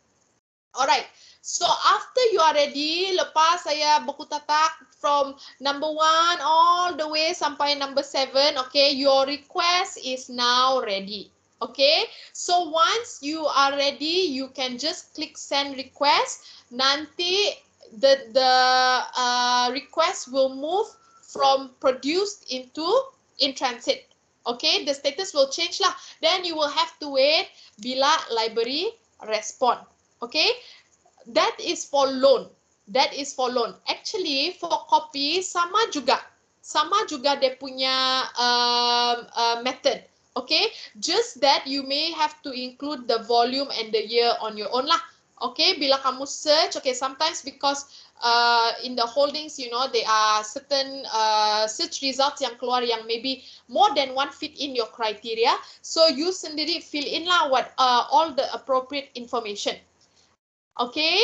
Alright. So after you are ready, lepas saya buku tatak from number one all the way sampai number seven, okay, your request is now ready. Okay? So once you are ready, you can just click send request. Nanti the the uh, request will move from produced into in transit. Okay, the status will change lah. Then you will have to wait bila library respond. Okay, that is for loan. That is for loan. Actually, for copy sama juga. sama juga dia punya um, uh, method. Okay, just that you may have to include the volume and the year on your own lah. Okay, bila kamu search, okay, sometimes because uh, in the holdings, you know, there are certain uh, search results yang keluar yang maybe more than one fit in your criteria. So you sendiri fill in lah what uh, all the appropriate information. Okay,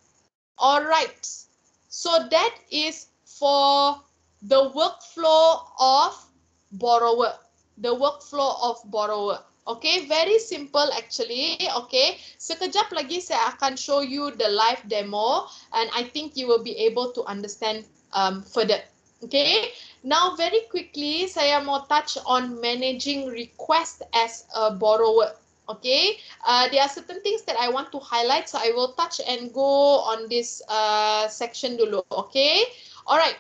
alright. So that is for the workflow of borrower. The workflow of borrower. Okay, very simple actually. Okay, sekejap lagi saya akan show you the live demo and I think you will be able to understand um, further. Okay, now very quickly saya mau touch on managing request as a borrower. Okay, uh, there are certain things that I want to highlight, so I will touch and go on this uh, section dulu. Okay, alright.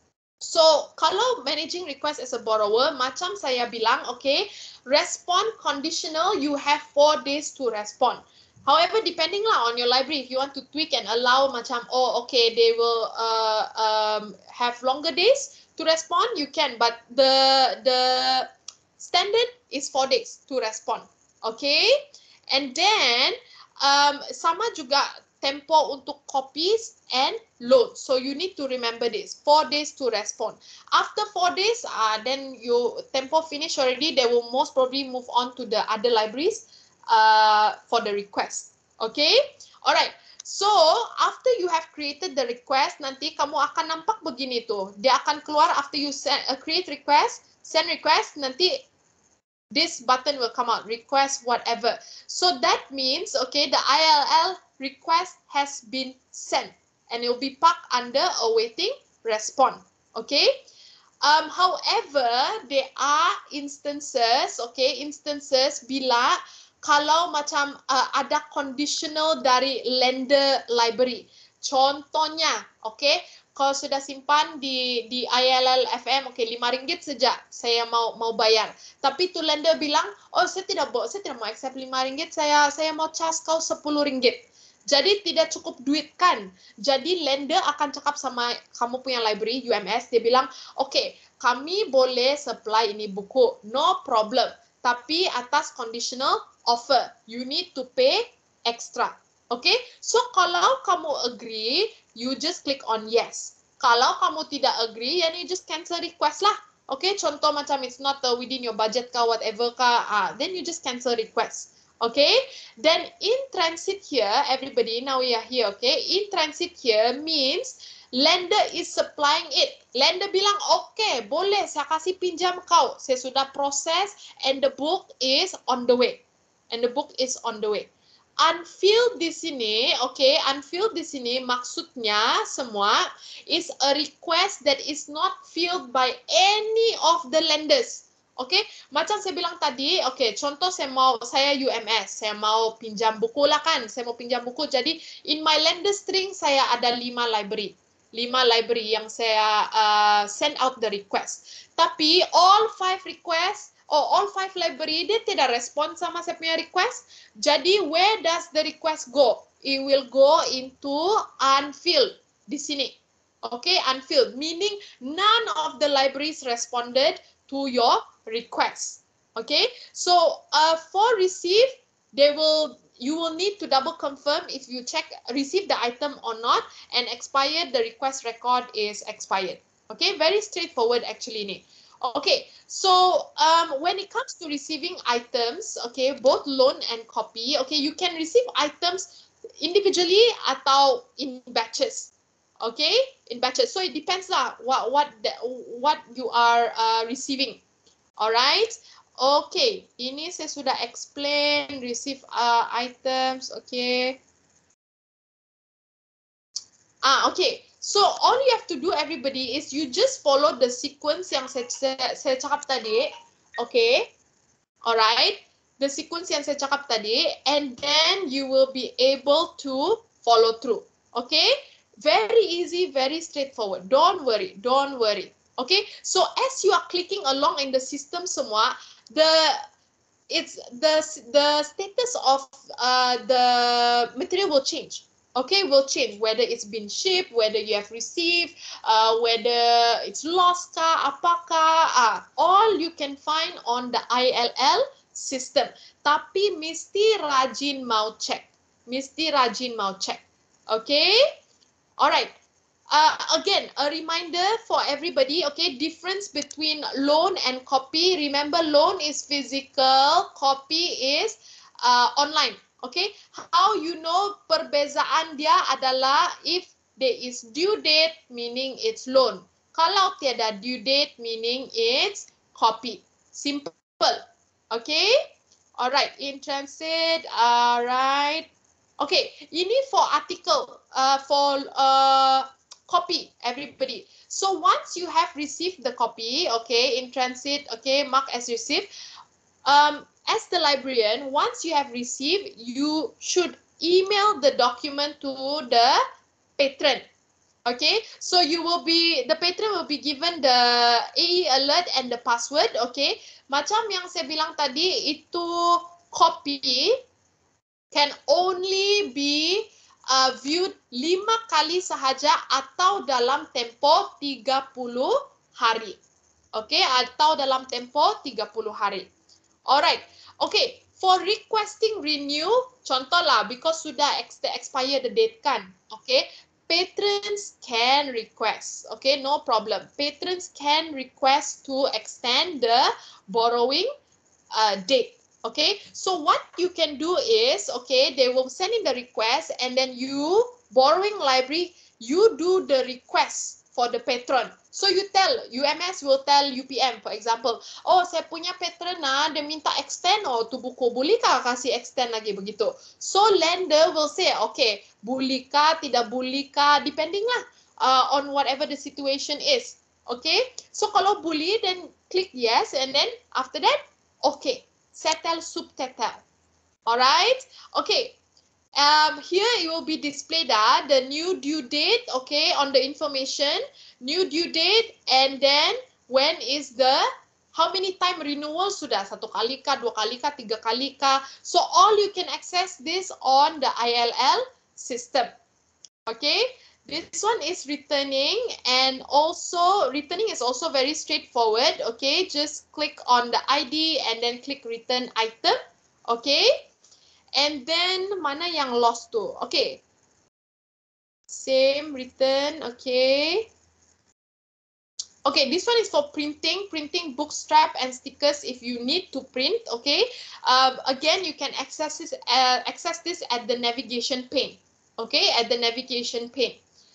So, kalau managing request as a borrower, macam saya bilang, okay, respond conditional, you have four days to respond. However, depending lah on your library, if you want to tweak and allow macam, oh, okay, they will uh, um, have longer days to respond, you can. But the the standard is four days to respond, okay? And then, um, sama juga tempo untuk copies and load. So you need to remember this. Four days to respond. After four days, uh, then you tempo finish already. They will most probably move on to the other libraries uh, for the request. Okay? Alright. So after you have created the request, nanti kamu akan nampak begini tuh. Dia akan keluar after you send, uh, create request, send request. Nanti this button will come out, request whatever. So that means, okay, the I L L request has been sent and it will be parked under awaiting respond. Okay. Um, however, there are instances, okay, instances bila kalau macam uh, ada conditional dari lender library. Contohnya, okay, kalau sudah simpan di di I L L F M, okay, lima ringgit saja saya mau mau bayar. Tapi tu lender bilang, oh saya tidak mau, saya tidak mau accept lima ringgit, saya saya mau charge kau sepuluh ringgit. Jadi tidak cukup duit kan. Jadi lender akan cakap sama kamu punya library U M S, dia bilang, okay, kami boleh supply ini buku, no problem. Tapi atas conditional offer, you need to pay extra. Okay, so kalau kamu agree, you just click on yes. Kalau kamu tidak agree, then you just cancel request lah. Okay, contoh macam it's not uh, within your budget ka, whatever ka, uh, then you just cancel request. Okay, then in transit here, everybody, now we are here, okay, in transit here means lender is supplying it. Lender bilang, okay, boleh saya kasih pinjam kau. Saya sudah proses and the book is on the way. And the book is on the way. Unfilled di sini, okay, unfilled di sini maksudnya semua is a request that is not filled by any of the lenders. Okay, macam saya bilang tadi, okay, contoh saya mau, saya U M S, saya mau pinjam buku lah kan, saya mau pinjam buku, jadi in my lender string saya ada lima library, lima library yang saya uh, send out the request. Tapi all five requests, or all five library, dia tidak respon sama saya punya request, jadi where does the request go? It will go into unfilled di sini. Okay, unfilled, meaning none of the libraries responded to your request. Okay, so uh, for receive, they will you will need to double confirm if you check receive the item or not, and expired, the request record is expired. Okay, very straightforward actually ni. Okay, so um, when it comes to receiving items, okay, both loan and copy, okay, you can receive items individually atau in batches. Okay, in batches. So it depends lah what what the, what you are uh, receiving. Alright. Okay, ini saya sudah explain receive uh, items. Okay. Ah, okay. So all you have to do, everybody, is you just follow the sequence yang saya saya, saya cakap tadi. Okay. Alright. The sequence yang saya cakap tadi, and then you will be able to follow through. Okay. Very easy, very straightforward. Don't worry, don't worry. Okay, so as you are clicking along in the system semua, the it's the the status of uh, the material will change. okay, will change whether it's been shipped, whether you have received, uh, whether it's lost kah, apakah, uh, all you can find on the I L L system. Tapi mesti rajin mau cek, mesti rajin mau cek, okay? Alright. Uh, again, a reminder for everybody, okay, difference between loan and copy. Remember, loan is physical, copy is uh, online, okay. How you know perbezaan dia adalah if there is due date, meaning it's loan. Kalau tiada due date, meaning it's copy. Simple, okay. Alright, in transit, alright. Okay, ini for article, uh, for uh, copy, everybody. So once you have received the copy, okay, in transit, okay, mark as received. Um, as the librarian, once you have received, you should email the document to the patron. Okay, so you will be, the patron will be given the A E alert and the password, okay. Macam yang saya bilang tadi, itu copy can only be uh, viewed lima kali sahaja atau dalam tempoh tiga puluh hari. Okay, atau dalam tempoh tiga puluh hari. Alright, okay. For requesting renew, contohlah, because sudah ex expire the date kan, okay. Patrons can request, okay, no problem. Patrons can request to extend the borrowing uh, date. Okay, so what you can do is, okay, they will send in the request and then you, borrowing library, you do the request for the patron. So you tell, U M S will tell U P M, for example, oh saya punya patron nah, dia minta extend, oh tu buku, bolehkah kasih extend lagi begitu. So lender will say, okay, bolehkah, tidak bolehkah, depending lah uh, on whatever the situation is. Okay, so kalau boleh, then click yes, and then after that, okay. Settle subtitle. Alright, okay. Um, here it will be displayed uh, the new due date, okay, on the information, new due date, and then when is the, how many time renewal sudah, satu kali kah, dua kali kah, tiga kali kah. So all you can access this on the I L L system. Okay, this one is returning, and also returning is also very straightforward. Okay, just click on the I D and then click return item. Okay, and then mana yang lost tu? Okay, same return. Okay. Okay, this one is for printing, printing bookstrap and stickers if you need to print, okay. Um, again, you can access this, uh, access this at the navigation pane, okay, at the navigation pane.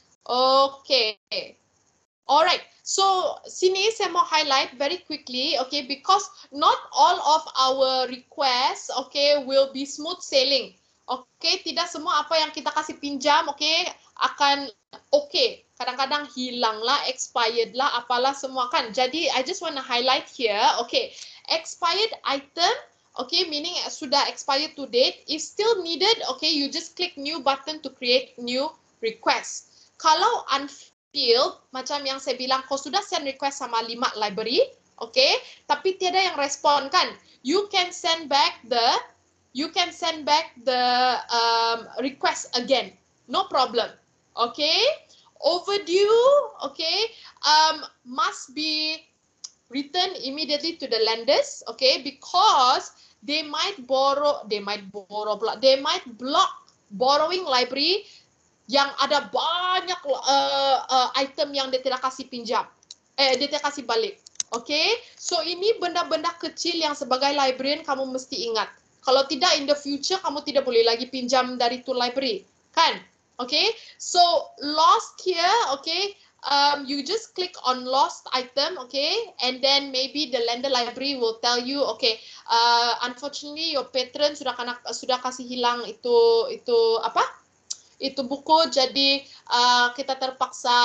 Okay. Alright, so sini saya mau highlight very quickly, okay, because not all of our requests, okay, will be smooth sailing. Okay, tidak semua apa yang kita kasih pinjam, okay, akan okay. Kadang-kadang hilang lah, expired lah, apalah semua kan. Jadi, I just want to highlight here, okay, expired item, okay, meaning sudah expired to date, is still needed, okay, you just click new button to create new request. Kalau unfilled, macam yang saya bilang, kau sudah send request sama lima library, okay, tapi tiada yang respon kan, you can send back the, you can send back the um, request again, no problem, okay. Overdue, okay, um, must be returned immediately to the lenders, okay, because they might borrow, they might borrow, they might block borrowing library yang ada banyak uh, uh, item yang dia tidak kasih pinjam, eh dia tidak kasih balik, okay. So ini benda-benda kecil yang sebagai librarian kamu mesti ingat. Kalau tidak, in the future kamu tidak boleh lagi pinjam dari tu library, kan? Okay. So lost here, okay. Um, you just click on lost item, okay, and then maybe the lender library will tell you, okay, uh, unfortunately your patron sudah kena, sudah kasih hilang itu itu apa? Itu buku, jadi uh, kita terpaksa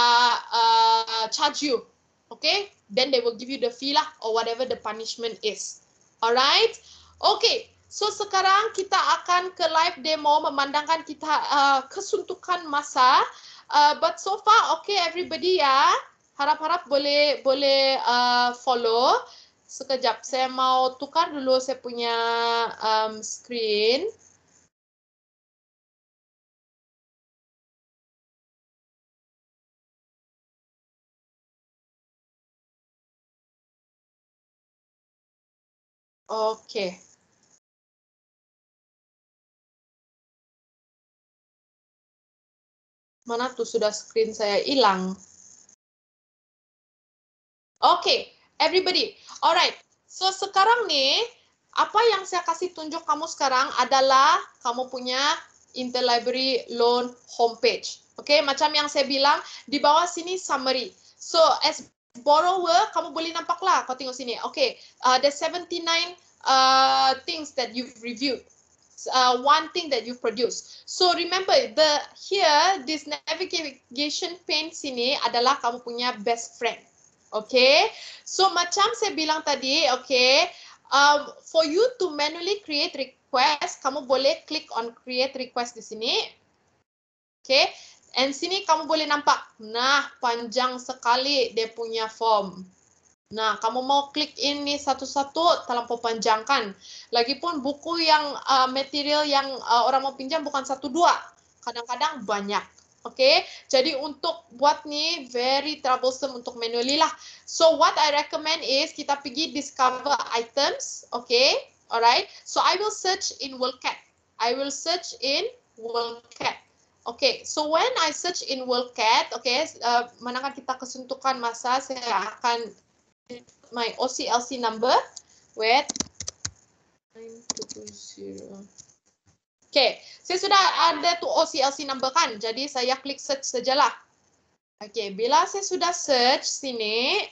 uh, charge you, okay? Then they will give you the fee lah, or whatever the punishment is. Alright? Okay, so sekarang kita akan ke live demo memandangkan kita uh, kesuntukan masa. Uh, but so far, okay everybody ya. Harap-harap boleh boleh uh, follow. Sekejap, saya mau tukar dulu saya punya um, screen. Okay. Mana tuh sudah screen saya hilang. Okay, everybody. Alright. So sekarang nih, apa yang saya kasih tunjuk kamu sekarang adalah kamu punya Interlibrary Loan homepage. Okay, macam yang saya bilang di bawah sini summary. So as borrower, kamu boleh nampak lah. Kau tengok sini. Okay, uh, there's seventy-nine uh, things that you've reviewed. Uh, one thing that you produce. So remember, the here this navigation pane sini adalah kamu punya best friend. Okay, so macam saya bilang tadi, okay, um, for you to manually create request, kamu boleh click on create request di sini. Okay, and sini kamu boleh nampak, nah panjang sekali dia punya form. Nah, kamu mau klik ini satu-satu, terlampau panjang kan. Lagipun buku yang uh, material yang uh, orang mau pinjam bukan satu dua, kadang-kadang banyak. Oke, okay? Jadi untuk buat nih very troublesome untuk manually lah. So what I recommend is kita pergi discover items, okay? Alright. So I will search in WorldCat. I will search in WorldCat. Okay, so when I search in WorldCat, okay, uh, manakah kita kesuntukan masa, saya akan my O C L C number. Wait. nine two zero. Okay, saya sudah ada tu O C L C number kan, jadi saya klik search sajalah. Okay, bila saya sudah search sini,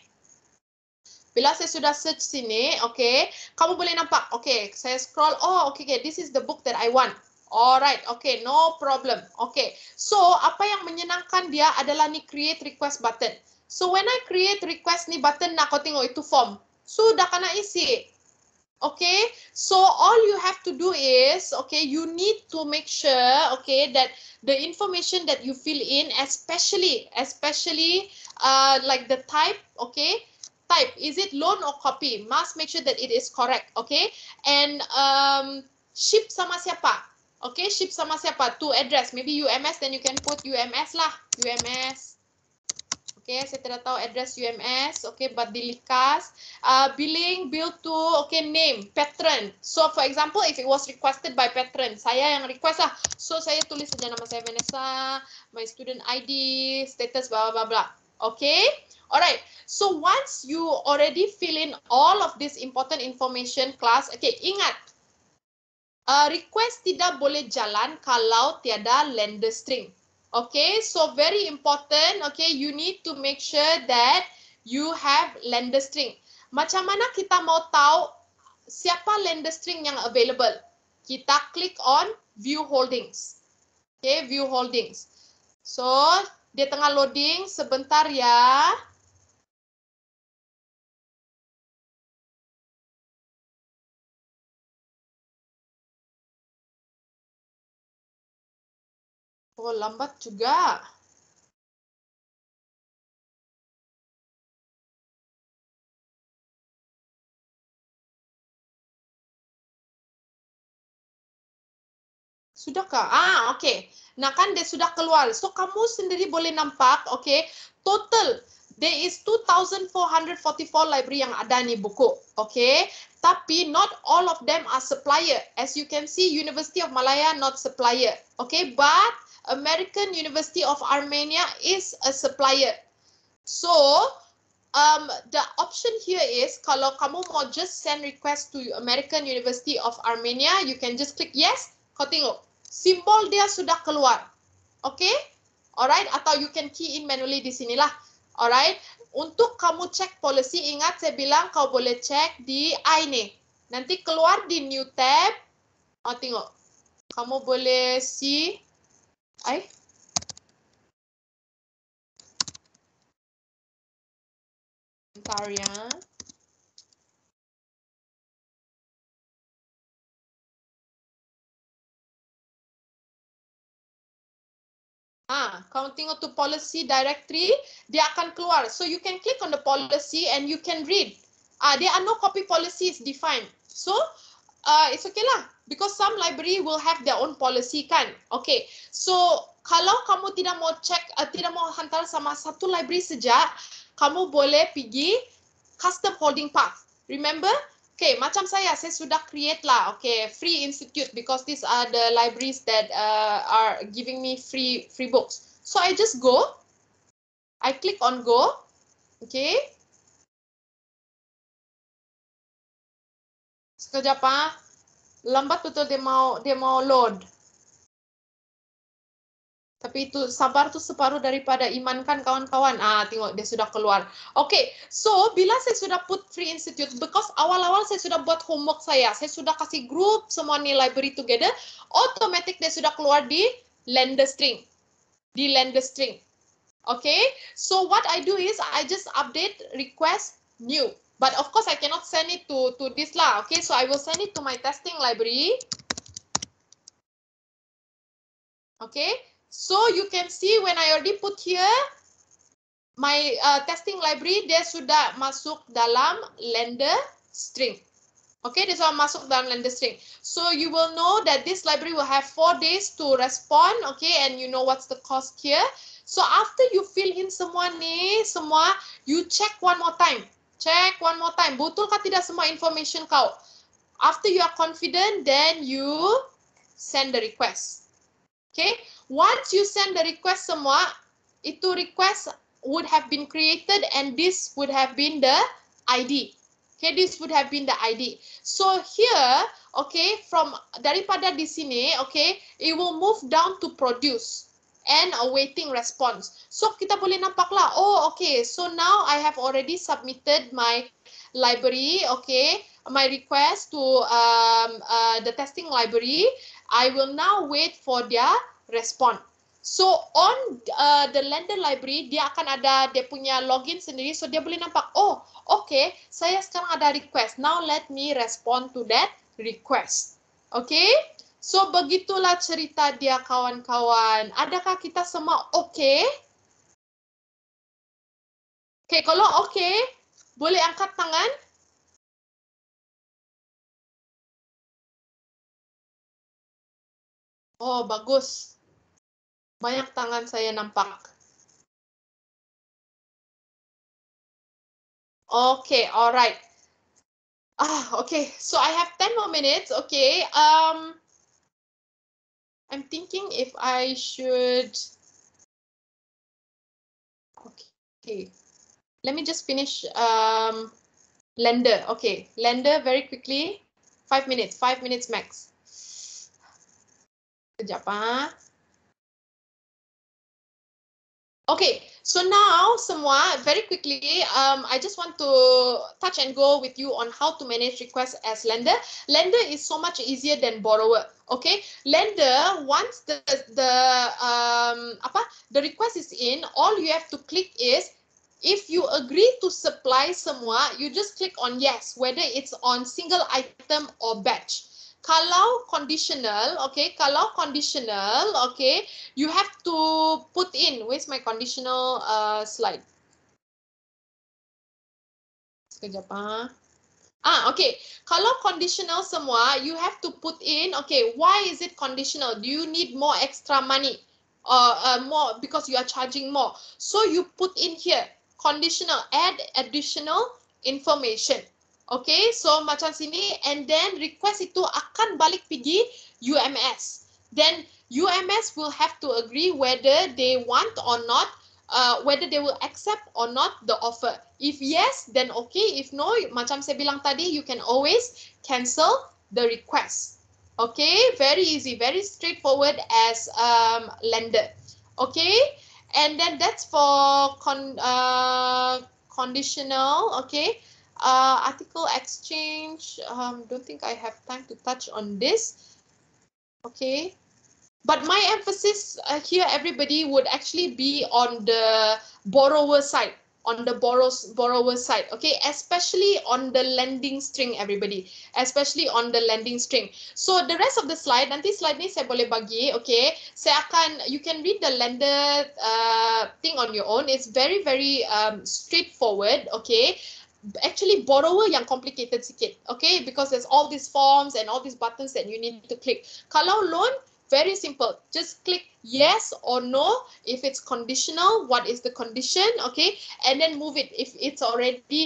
bila saya sudah search sini, okay, kamu boleh nampak, okay, saya scroll, oh, okay, okay, this is the book that I want. Alright, okay, no problem. Okay, so apa yang menyenangkan dia adalah ni create request button. So when I create request ni button nak kau tengok itu form. Sudah kena isi. Okay, so all you have to do is, okay, you need to make sure, okay, that the information that you fill in, especially, especially uh, like the type, okay, type, is it loan or copy? Must make sure that it is correct, okay, and um, ship sama siapa? Okay, ship sama siapa? To address, maybe U M S, then you can put U M S lah, U M S. Okay, saya tidak tahu address U M S. Okay, but dilikas. Uh, billing, bill to, okay, name, patron. So, for example, if it was requested by patron, saya yang request lah. So, saya tulis saja nama saya Vanessa, my student I D, status, blah, blah, blah. Okay, alright. So, once you already fill in all of this important information, class, okay, ingat, uh, request tidak boleh jalan kalau tiada lender string. Okay, so very important, okay, you need to make sure that you have lender string. Macam mana kita mau tahu siapa lender string yang available? Kita klik on view holdings. Okay, view holdings. So, dia tengah loading, sebentar ya. Oh, lambat juga. Sudahkah? Ah, oke. Okay. Nah, kan dia sudah keluar. So, kamu sendiri boleh nampak, oke, okay, total there is two thousand four hundred forty-four library yang ada nih buku, oke. Okay? Tapi not all of them are supplier. As you can see, University of Malaya not supplier, okay, but American University of Armenia is a supplier. So, um, the option here is kalau kamu mau just send request to American University of Armenia, you can just click yes. Kau tengok, simbol dia sudah keluar, okay? Alright, atau you can key in manually di sinilah. Alright, untuk kamu cek policy, ingat saya bilang kau boleh cek di I nih. Nanti keluar di new tab. Oh, tengok. Kamu boleh see I. Bentar ya. Ah, kamu tengok tu policy directory, dia akan keluar. So you can click on the policy and you can read. Ah, there are no copy policies defined. So uh, it's okay lah, because some library will have their own policy kan. Okay, so kalau kamu tidak mau check, uh, tidak mau hantar sama satu library saja, kamu boleh pergi custom holding path. Remember, Okay, macam saya, saya sudah create lah, okay, free institute because these are the libraries that uh, are giving me free free books. So I just go, I click on go, okay. Sekejap ah, lambat betul dia mau dia mau load. Tapi itu sabar tuh separuh daripada iman kan kawan-kawan. Ah, tengok dia sudah keluar. Okay, so bila saya sudah put free institute, because awal-awal saya sudah buat homework saya, saya sudah kasih group semua ni library together, automatic dia sudah keluar di lender string. Di lender string. Okay, so what I do is I just update request new. But of course I cannot send it to, to this lah. Okay, so I will send it to my testing library. Okay, so you can see when I already put here, my uh, testing library, dia sudah masuk dalam lender string. Okay, dia sudah masuk dalam lender string. So you will know that this library will have four days to respond. Okay, and you know what's the cost here. So after you fill in semua ni, semua, you check one more time. Check one more time. Betulkah tidak semua information kau? After you are confident, then you send the request. Okay, once you send the request semua, itu request would have been created and this would have been the I D. Okay, this would have been the I D. So here, okay, from daripada di sini, okay, it will move down to produce and awaiting response. So kita boleh nampak lah, oh okay, so now I have already submitted my library, okay, my request to um, uh, the testing library. I will now wait for their response. So on uh, the lender library, dia akan ada dia punya login sendiri, so dia boleh nampak, oh okay, saya sekarang ada request. Now let me respond to that request. Okay, so begitulah cerita dia kawan-kawan. Adakah kita semua okay? Okay, kalau okay, boleh angkat tangan. Oh, bagus. Banyak tangan saya nampak. Okay, alright. Ah, okay. So I have ten more minutes. Okay. Um, I'm thinking if I should. Okay. Let me just finish. Um, lender. Okay, lender very quickly. Five minutes. Five minutes max. Sekejap ah. Okay, so now semua, very quickly, um, I just want to touch and go with you on how to manage requests as lender. Lender is so much easier than borrower. Okay, lender, once the the um apa the request is in, all you have to click is, if you agree to supply semua, you just click on yes, whether it's on single item or batch. Kalau conditional, okay, kalau conditional, okay, you have to put in, where's my conditional uh, slide? Sekejap ah. Ah, okay. Kalau conditional semua, you have to put in, okay, why is it conditional? Do you need more extra money? Uh, uh, more, because you are charging more. So you put in here, conditional, add additional information. Okay, so macam sini, and then request itu akan balik pergi U M S. Then U M S will have to agree whether they want or not, uh, whether they will accept or not the offer. If yes, then okay. If no, macam saya bilang tadi, you can always cancel the request. Okay, very easy, very straightforward as um, lender. Okay, and then that's for con uh, conditional. Okay. Uh, article exchange, um, don't think I have time to touch on this. Okay, but my emphasis uh, here, everybody, would actually be on the borrower side, on the borrows, borrower side, okay, especially on the lending string, everybody, especially on the lending string. So the rest of the slide, nanti slide ni saya boleh bagi, okay, saya akan, you can read the lender uh, thing on your own. It's very, very um, straightforward, okay. Actually, borrower yang complicated sikit, okay, because there's all these forms and all these buttons that you need to click. Kalau loan, very simple, just click yes or no. If it's conditional, what is the condition, okay, and then move it if it's already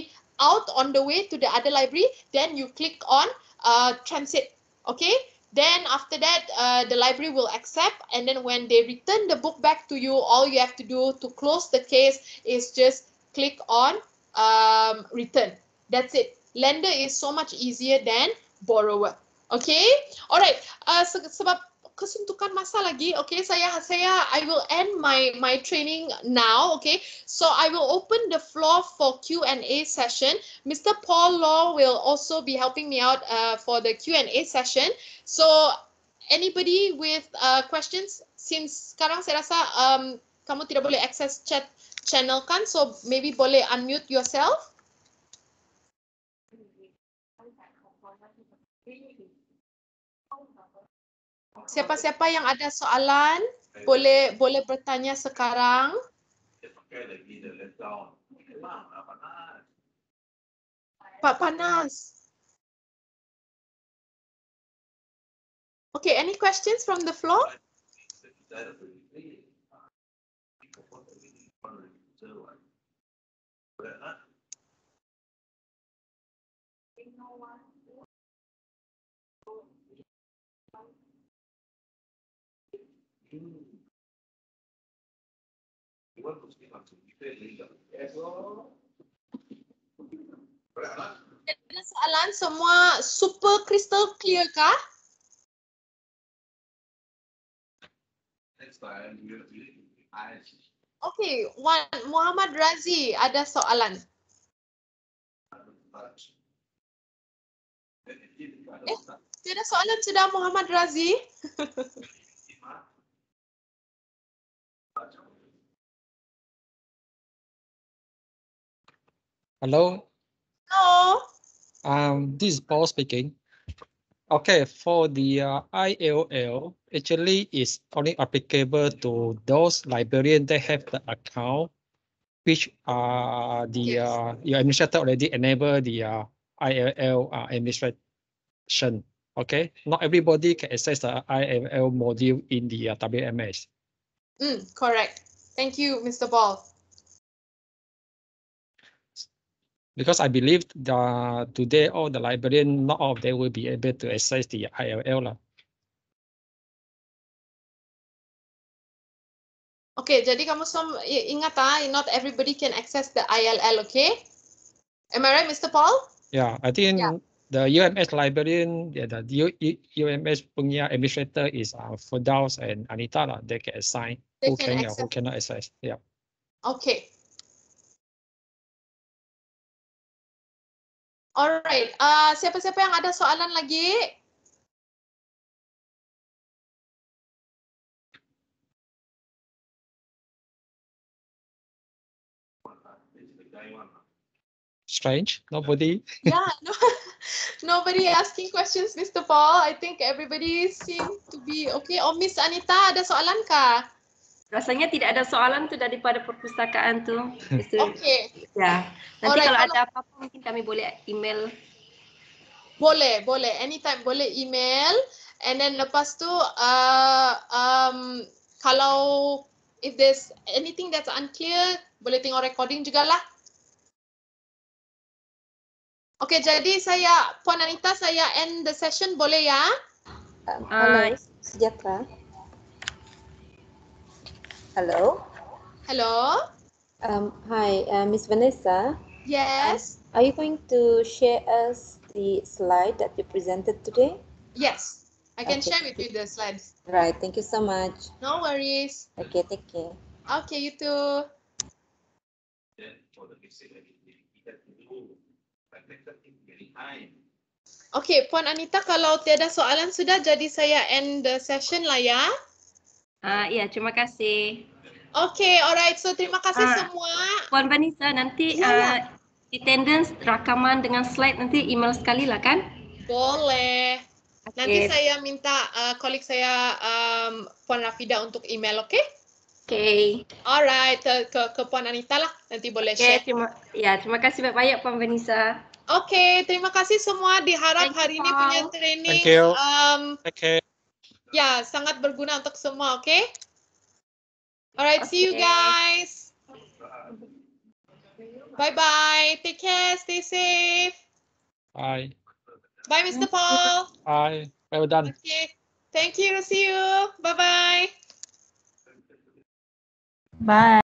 out on the way to the other library, then you click on uh, transit. Okay. Then after that, uh, the library will accept, and then when they return the book back to you, all you have to do to close the case is just click on um, return. That's it. Lender is so much easier than borrower. Okay. Alright. Uh, se sebab kesuntukan masa lagi, okay, saya saya I will end my my training now, okay. So I will open the floor for Q and A session. Mister Paul Law will also be helping me out uh, for the Q and A session. So anybody with uh, questions, since sekarang saya rasa um, kamu tidak boleh access chat channel kan, so maybe boleh unmute yourself. Siapa-siapa yang ada soalan, boleh boleh bertanya sekarang. Pak panas. Okay, any questions from the floor? Ada soalan semua super crystal clear kah? Okay, one Muhammad Razi ada soalan. Eh, tidak soalan sudah Muhammad Razi. Hello. Hello. Um, this is Paul speaking. Okay, for the uh, I L L, actually is only applicable to those librarians that have the account, which uh, the Yes. uh, your administrator already enable the uh, I L L uh, administration. Okay, not everybody can access the I L L module in the uh, W M S. Mm, correct. Thank you, Mister Paul. Because I believe the today all the librarian, not all of them will be able to access the I L L. Lah. Okay, jadi kamu semua ingat ah, not everybody can access the I L L, okay? Am I right, Mister Paul? Yeah, I think Yeah. the U M S librarian, yeah, the U, U M S punya administrator is uh, Firdaus and Anita lah. They can assign They who can can, who access. cannot access. Yeah. Okay. Alright. Uh, siapa-siapa yang ada soalan lagi? Strange. Nobody. Yeah, no, nobody asking questions, Mister Paul. I think everybody seem to be okay. Oh, Miss Anita, ada soalan kah? Rasanya tidak ada soalan tu daripada perpustakaan tu. Okay. Ya. Nanti Alright, kalau kalau- ada apa-apa mungkin kami boleh email. Boleh, boleh. Anytime boleh email. And then lepas tu, uh, um, kalau if there's anything that's unclear, boleh tengok recording juga lah. Okay, jadi saya, Puan Anita, saya end the session, boleh ya? Um, hello, Uh, Sejahtera. Hello. Hello? Um, hi, uh, Miss Vanessa. Yes? Are you going to share us the slide that you presented today? Yes. I can Okay. share with you the slides. Right. Thank you so much. No worries. Okay. Take care. Okay, you too. Okay, Puan Anita, kalau tiada soalan sudah, jadi saya end the session lah ya. uh, ya, terima kasih. Okay, alright. So, terima kasih Ah. semua. Puan Vanessa, nanti Ya, uh, attendance rakaman dengan slide nanti email sekali lah kan? Boleh. Nanti Okay. saya minta uh, kolik saya um, Puan Rafida untuk email, okay? Okay. Alright, ke, ke, ke Puan Anita lah. Nanti boleh Okay, share. terima, ya, terima kasih banyak Puan Vanessa. Okay, terima kasih semua. Diharap Thank you, hari ini punya Paul. training Thank you. um, Okay. ya sangat berguna untuk semua, okay? Alright, see you Okay. guys. Bye-bye. Take care. Stay safe. Bye. Bye, Mister Paul. Bye. Well done. Okay. Thank you. See you. Bye-bye. Bye.